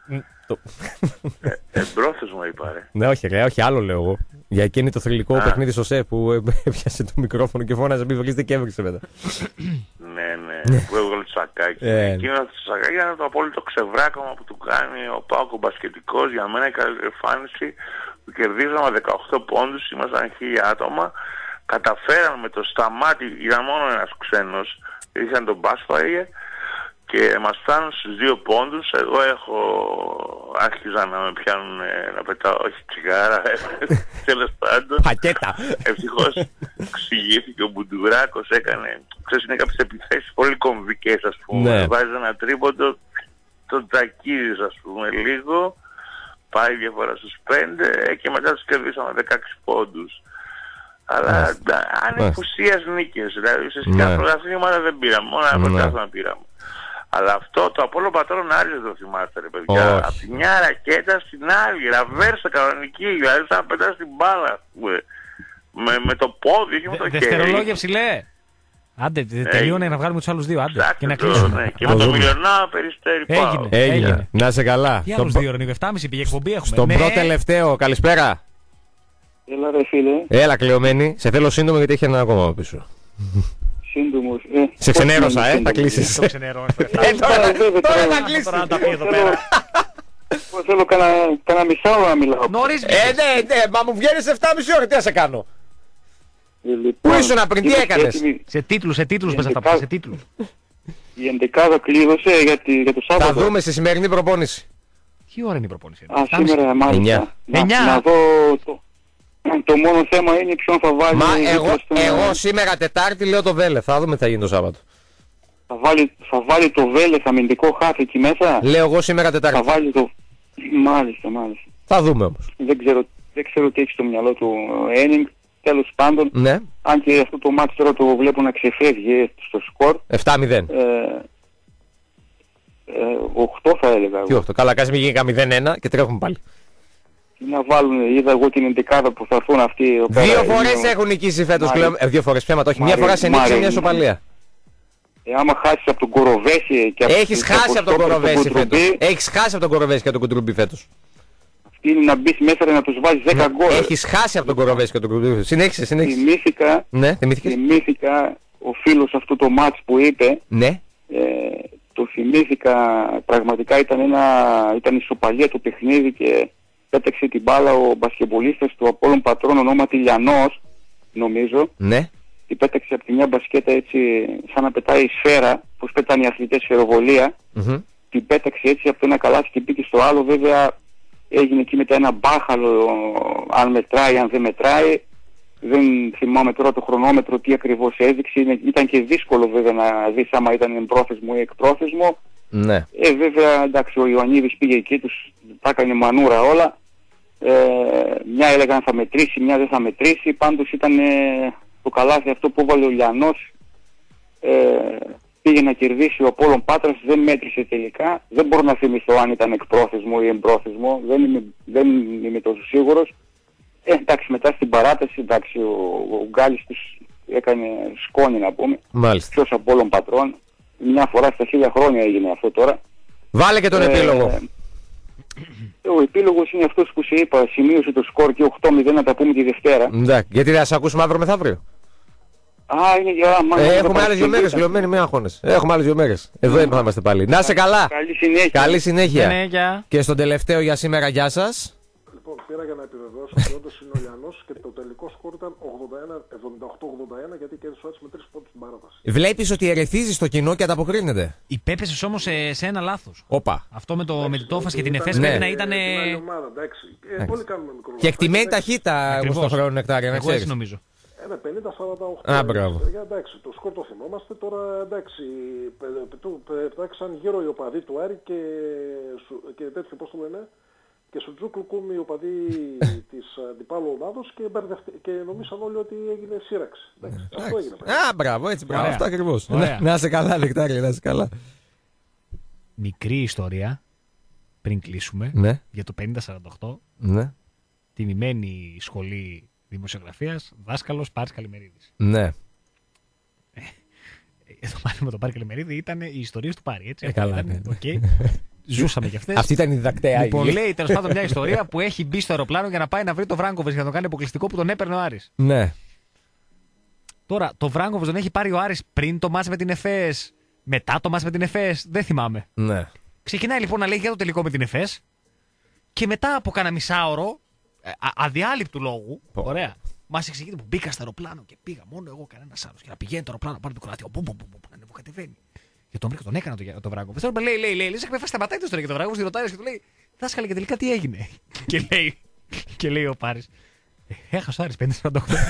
ε, εμπρόθεσμο είπα, ρε. Ναι, όχι, ρε, όχι, άλλο λέω εγώ. Για εκείνη το θρυλικό Α. παιχνίδι στο ΣΕ που έπιασε το μικρόφωνο και φώναζε μη βρίζετε και έβριξε μετά. Ναι, ναι, που έβγαλε το σακάκι. Ε, Εκείνο το σακάκι ήταν το απόλυτο ξεβράκωμα που του κάνει ο Πάκο μπασκετικός. Για μένα η καλύτερη εμφάνιση, που κερδίζαμε δεκαοκτώ πόντους, ήμασταν χίλια άτομα. Καταφέραμε με το Σταμάτη, ήταν μόνο ένας ξένος, είχαν τον Μπάσπαγε και μας φτάνουν στους δύο πόντους. Εγώ έχω, άρχιζα να με πιάνουν, να πετάω, όχι τσιγάρα, τέλος πάντων. Πακέτα. Ευτυχώς εξηγήθηκε ο Μπουντουράκος, έκανε, ξέρεις, είναι κάποιες επιθέσεις πολύ κομβικές, ας πούμε. Ναι. Βάζει ένα τρίποντο, τον τακίζεις, ας πούμε, λίγο, πάει διαφορά στους πέντε και μετά τους κερδίσαμε δεκαέξι πόντους. Αλλά ναι. ανεπουσίας νίκες, δηλαδή ουσιαστικά ναι. πρωταθλήματα δεν πήραμε, μόνο ένα πρωτάθλημα πήραμε. Αλλά αυτό το Απόλλων Πατρών Άρης δεν το θυμάστε, ρε παιδιά. Από τη μια ρακέτα στην άλλη, ραβέρσα κανονική, δηλαδή θα πετάς την μπάλα με, με το πόδι, όχι με το χέρι. Δευτερολόγευση λέει. Άντε, τελείωνε να βγάλουμε τους άλλους δύο, άντε. Exactly, και να κλείσουμε. Ναι. Και με το Μιλωνά Περιστέρι πάω. Έγινε, έγινε. έγινε. Να είσαι καλά. Τι άλλους δύο, Ρονίκο, επτά και μισή πήγε εκπομπή έχουμε. Στον ναι. πρώτο τελευταίο, καλησπέρα. Έλα ρε φίλε. Έλα κλεωμένη, σε θέλω σύντομο γιατί έχει ένα ακόμα πίσω. Σύντομος. Ε, σε ξενέρωσα, ε, θα κλείσεις. Το ξενέρωσα. Ε, τώρα θα κλείσεις. Τώρα να τα πει εδώ πέρα. Θέλω κανένα μισά ώρα να μιλάω. Νωρίς Ε, ναι, ναι, μα μου βγαίνεις εφτά και μισή ώρα, τι να σε κάνω. Πού ήσουν πριν, τι έκανες. Σε τίτλους, σε τίτλους πες να τα πω, σε τίτλους. Η εντεκάδα κλείδωσε για το Σάββατο. Θα δούμε στη σημερινή προπόνηση. Τι ώρα είναι η προπόνηση? Α, σήμερα μάλιστα. Να δω το... Το μόνο θέμα είναι ποιον θα βάλει. Μα εγώ, στον... εγώ σήμερα Τετάρτη λέω το Βέλε. Θα δούμε τι θα γίνει το Σάββατο. Θα βάλει, θα βάλει το Βέλε αμυντικό χάφι εκεί μέσα. Λέω εγώ σήμερα Τετάρτη. Θα βάλει το... Μάλιστα, μάλιστα. Θα δούμε όμως. Δεν ξέρω, δεν ξέρω τι έχει στο μυαλό του Ένινγκ. Τέλος πάντων. Ναι. Αν και αυτό το μάτι τώρα το βλέπω να ξεφεύγει στο σκορ. επτά μηδέν. Ε, ε, οκτώ θα έλεγα. Τι οκτώ. Καλά, κάτσε μην γίνει κανένα μηδέν ένα και τρέχουμε πάλι. Να βάλουν, είδα εγώ την εντεκάδα που θα έρθουν αυτοί. Δύο φορές έχουν νικήσει φέτος πλέον. Ε, δύο φορές ψέματα, όχι. Μία φορά σε νίκησε, μια σοπαλία. Ε, άμα χάσεις από τον Κοροβέση και από Έχεις χάσει από τον Κοροβέση φέτος. Έχεις χάσει από τον Κοροβέση και τον Κουντρουμπί φέτος. Αυτή είναι να μπεις μέσα και να τους βάζεις δέκα γκολ. Έχεις χάσει από τον Κοροβέση και τον Κουντρουμπί. Συνέχισε, συνέχισε. Θυμήθηκα, ναι, θυμήθηκες. Θυμήθηκα ο φίλος αυτό το μάτς που είπε. Ναι. Ε, το θυμήθηκα, πραγματικά ήταν, ένα, ήταν ισοπαλία το παιχνίδι και πέταξε την μπάλα ο μπασκετμπολίστας του Απόλλων Πατρών ονόματι Λιανός, νομίζω. Ναι. την πέταξε από τη μια μπασκέτα έτσι, σαν να πετάει σφαίρα, πώς πετάνε οι αθλητές σφαιροβολία. Mm-hmm. Την πέταξε έτσι από το ένα καλάθι και μπήκε στο άλλο. Βέβαια έγινε εκεί μετά ένα μπάχαλο, αν μετράει, αν δεν μετράει. Δεν θυμάμαι τώρα το χρονόμετρο τι ακριβώς έδειξε. Ήταν και δύσκολο βέβαια να δεις άμα ήταν εμπρόθεσμο ή εκπρόθεσμο. Ναι. Ε, βέβαια εντάξει, ο Ιωαννίδης πήγε εκεί, τους τα έκανε μανούρα όλα. Ε, μια έλεγαν θα μετρήσει, μια δεν θα μετρήσει. Πάντως ήταν ε, το καλάθι αυτό που έβαλε ο Λιανός. Ε, πήγε να κερδίσει ο Απόλλων Πάτρας, δεν μέτρησε τελικά. Δεν μπορώ να θυμηθώ αν ήταν εκπρόθεσμο ή εμπρόθεσμο, δεν είμαι, δεν είμαι τόσο σίγουρος. Ε, εντάξει, μετά στην παράταση, εντάξει, ο, ο Γκάλης τους έκανε σκόνη να πούμε. Μάλιστα. Ποιος Απόλλων Πατρών. Μια φορά στα χίλια χρόνια έγινε αυτό τώρα. Βάλε και τον ε, επίλογο. Ο επίλογος είναι αυτός που σε είπα, σημείωσε το σκορ και οκτώ μηδέν να τα πούμε τη Δευτέρα. Ναι, γιατί δεν θα ακούσουμε αύριο μεθαύριο. Α, είναι για μάλλον. Ε, έχουμε άλλες δύο μέρες, λιωμένοι, μην αγχώνες. Έχουμε άλλες δύο μέρες. Εδώ mm. είμαστε πάλι. Να είσαι καλά. Καλή συνέχεια. Καλή συνέχεια. συνέχεια. Και στον τελευταίο για σήμερα, γεια σας. Λοιπόν, πήρα για να επιβεβαιώσω ότι όντως είναι ο Λιανός και το τελικό σκορ ήταν εβδομήντα οκτώ ογδόντα ένα γιατί κέρδισε ο Άρης με τρεις πόντους στην παράταση. Βλέπεις ότι ερεθίζει στο κοινό και ανταποκρίνεται. Υπέπεσες όμως σε, σε ένα λάθος. Όπα. Αυτό με, το, με την Τόφας και την ήταν- Εφές Ναι. πρέπει να ήταν. Ε, την άλλη ομάδα, εντάξει. Ε, όλοι κάνουμε μικρό Και λάθος. εκτιμένη Εντάξει, ταχύτητα εγώ Ακριβώς. στον χρόνο νεκτάρια, να Εγώ έτσι ξέρεις. νομίζω. Ένα πενήντα σαράντα οκτώ. Α, μπράβο. Ε, εντάξει, το σκορ το θυμόμαστε. Τώρα εντάξει, πε- πε- του- πε- πετάξαν γύρω οι οπαδοί του Άρη και, σου- και τέτοιο, πώς το λένε, και σου τζούκλουκουμ οι οπαδοί της αντιπάλου ομάδος και, μπερδευτε- και νομίσαν όλοι ότι έγινε σύραξη. Εντάξει, αυτό έγινε. Α, μπράβο, έτσι, μπράβο. Ωραία. Αυτό ακριβώς. Ωραία. Να είσαι καλά, νεκτάρια, να είσαι καλά. Μικρή ιστορία πριν κλείσουμε Ναι, για το πενήντα σαράντα οκτώ. ναι, Τιμημένη σχολή δημοσιογραφίας, δάσκαλος Πάρης Καλημερίδης. ναι. Εδώ πάλι με τον Πάρη Καλημερίδη ήταν οι ιστορίες του Πάρη, έτσι. Ε, καλά, Ήταν, ναι. οκ. Ζούσαμε κι αυτές. Αυτή ήταν η διδακτέα. Λοιπόν, η- λέει τέλος πάντων μια ιστορία που έχει μπει στο αεροπλάνο για να πάει να βρει το Βράγκοβιτς για να τον κάνει αποκλειστικό που τον έπαιρνε ο Άρης. Ναι. Τώρα, το Βράγκοβιτς τον έχει πάρει ο Άρης πριν το μάτς με την Εφές, μετά το μάτς με την Εφές, δεν θυμάμαι. Ναι. Ξεκινάει λοιπόν να λέει για το τελικό με την Εφές και μετά από κάνα μισάωρο, ε, α- αδιάλειπτου λόγου, Πω. ωραία, μας εξηγείται που μπήκα στο αεροπλάνο και πήγα μόνο εγώ, κανένας άλλος. Και να πηγαίνει το αεροπλάνο πάνω το κρατήριο, μπου, μπου, μπου, μπου, να ανεβοκατεβαίνει. Και τον βρήκα, τον έκανα το, το Βράγκοβιτς. Τώρα λέει, λέει, λέει, λέει, λέει, σταματάει το ιστορία και το Βράγκοβιτς, ρωτάει και του λέει, δάσκαλε και τελικά τι έγινε. και, λέει, και λέει ο Πάρης, «Ε, έχασε ο Άρης πέντε σαράντα οκτώ.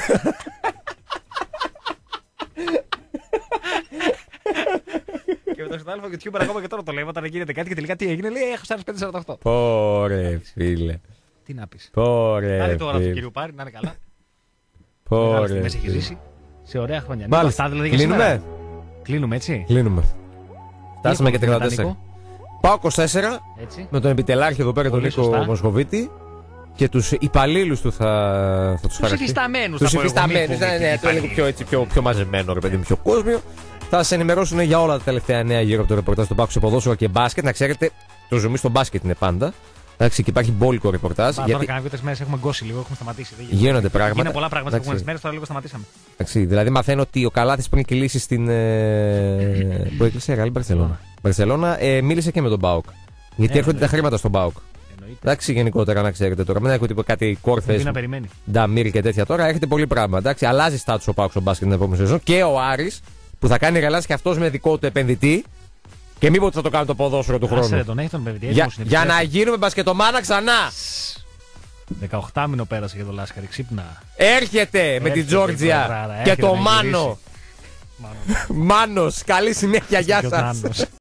Και μετά στο άλλο YouTube ακόμα και τώρα το λέει, όταν γίνεται κάτι και τελικά τι έγινε, λέει, έχασε ο Άρης πέντε σαράντα οκτώ. Πόρε, φίλε. Τι να πεις. Πόρε. Άλλη τώρα του φίλε. κυρίου Πάρη, να είναι καλά. Μεγάλες Πόρε. στιγμές έχει φίλε. ζήσει. Σε ωραία χρόνια. Μάλιστα. Αυτά δηλαδή για σήμερα. Κλείνουμε. Κλείνουμε έτσι. Κλείνουμε. Φτάσαμε και Τι έχουμε τριάντα τέσσερα. μετά, Πάω είκοσι τέσσερα Έτσι. με τον επιτελάρχη εδώ πέρα τον Πολύ Νίκο σωστά. Μοσχοβίτη και τους υπαλλήλους του θα, θα τους χαρακτηρίσω. υφισταμένους, Τους θα πω εγώ, υφισταμένους, μη ναι, πούμε ναι, και το έλεγε πιο, έτσι, πιο, πιο μαζεμένο ρε παιδί μου, πιο κόσμιο. Θα σας ενημερώσουν για όλα τα τελευταία νέα γύρω από το ρεπορτάζ του Πάκου σε ποδόσφαιρο και μπάσκετ. Να ξέρετε, το ζουμί στο μπάσκετ είναι πάντα. Εντάξει, και υπάρχει μπόλικο ρεπορτάζ. Μα, γιατί Τώρα κάναμε δύο-τρεις μέρες έχουμε γκώσει λίγο, έχουμε σταματήσει. Δεν γίνεται. γίνονται πράγματα. Γίνανε πολλά πράγματα τις Εντάξει. προηγούμενες μέρες, τώρα λίγο σταματήσαμε. Εντάξει, δηλαδή μαθαίνω ότι ο Καλάθης πριν κυλήσει στην. Ε... που έκλεισε η Ρεάλ Μπαρσελόνα. Μπαρσελόνα ε, μίλησε και με τον Μπάουκ. Γιατί Ε, έρχονται τα εννοείται. χρήματα στον Μπάουκ. Εννοείται. Εντάξει, γενικότερα να ξέρετε τώρα. Μην ακούτε κάτι Πρέπει κόρφες, να περιμένει. Νταμίρ και τέτοια τώρα. Έχετε πολύ πράγμα. Εντάξει, αλλάζει στάτους ο Πάουκ στο μπάσκετ την επόμενη σεζόν. Και ο Άρης που θα κάνει ρελάς και αυτός με δικό του επενδυτή. Και μήπως θα το κάνει το ποδόσφαιρο του Άσε, χρόνου. τον έχει τον παιδί. Για, για να γίνουμε μπασκετομάνα ξανά. δεκαοκτώ μήνο πέρασε για το Λάσκαρη, ξύπνα. Έρχεται με Έρχεται την η Τζόρτζια Κοντράρα, και έρχεται το να Μάνο. γυρίσει. Μάνος, καλή συνέχεια, γεια Και ο σας. Νάνος.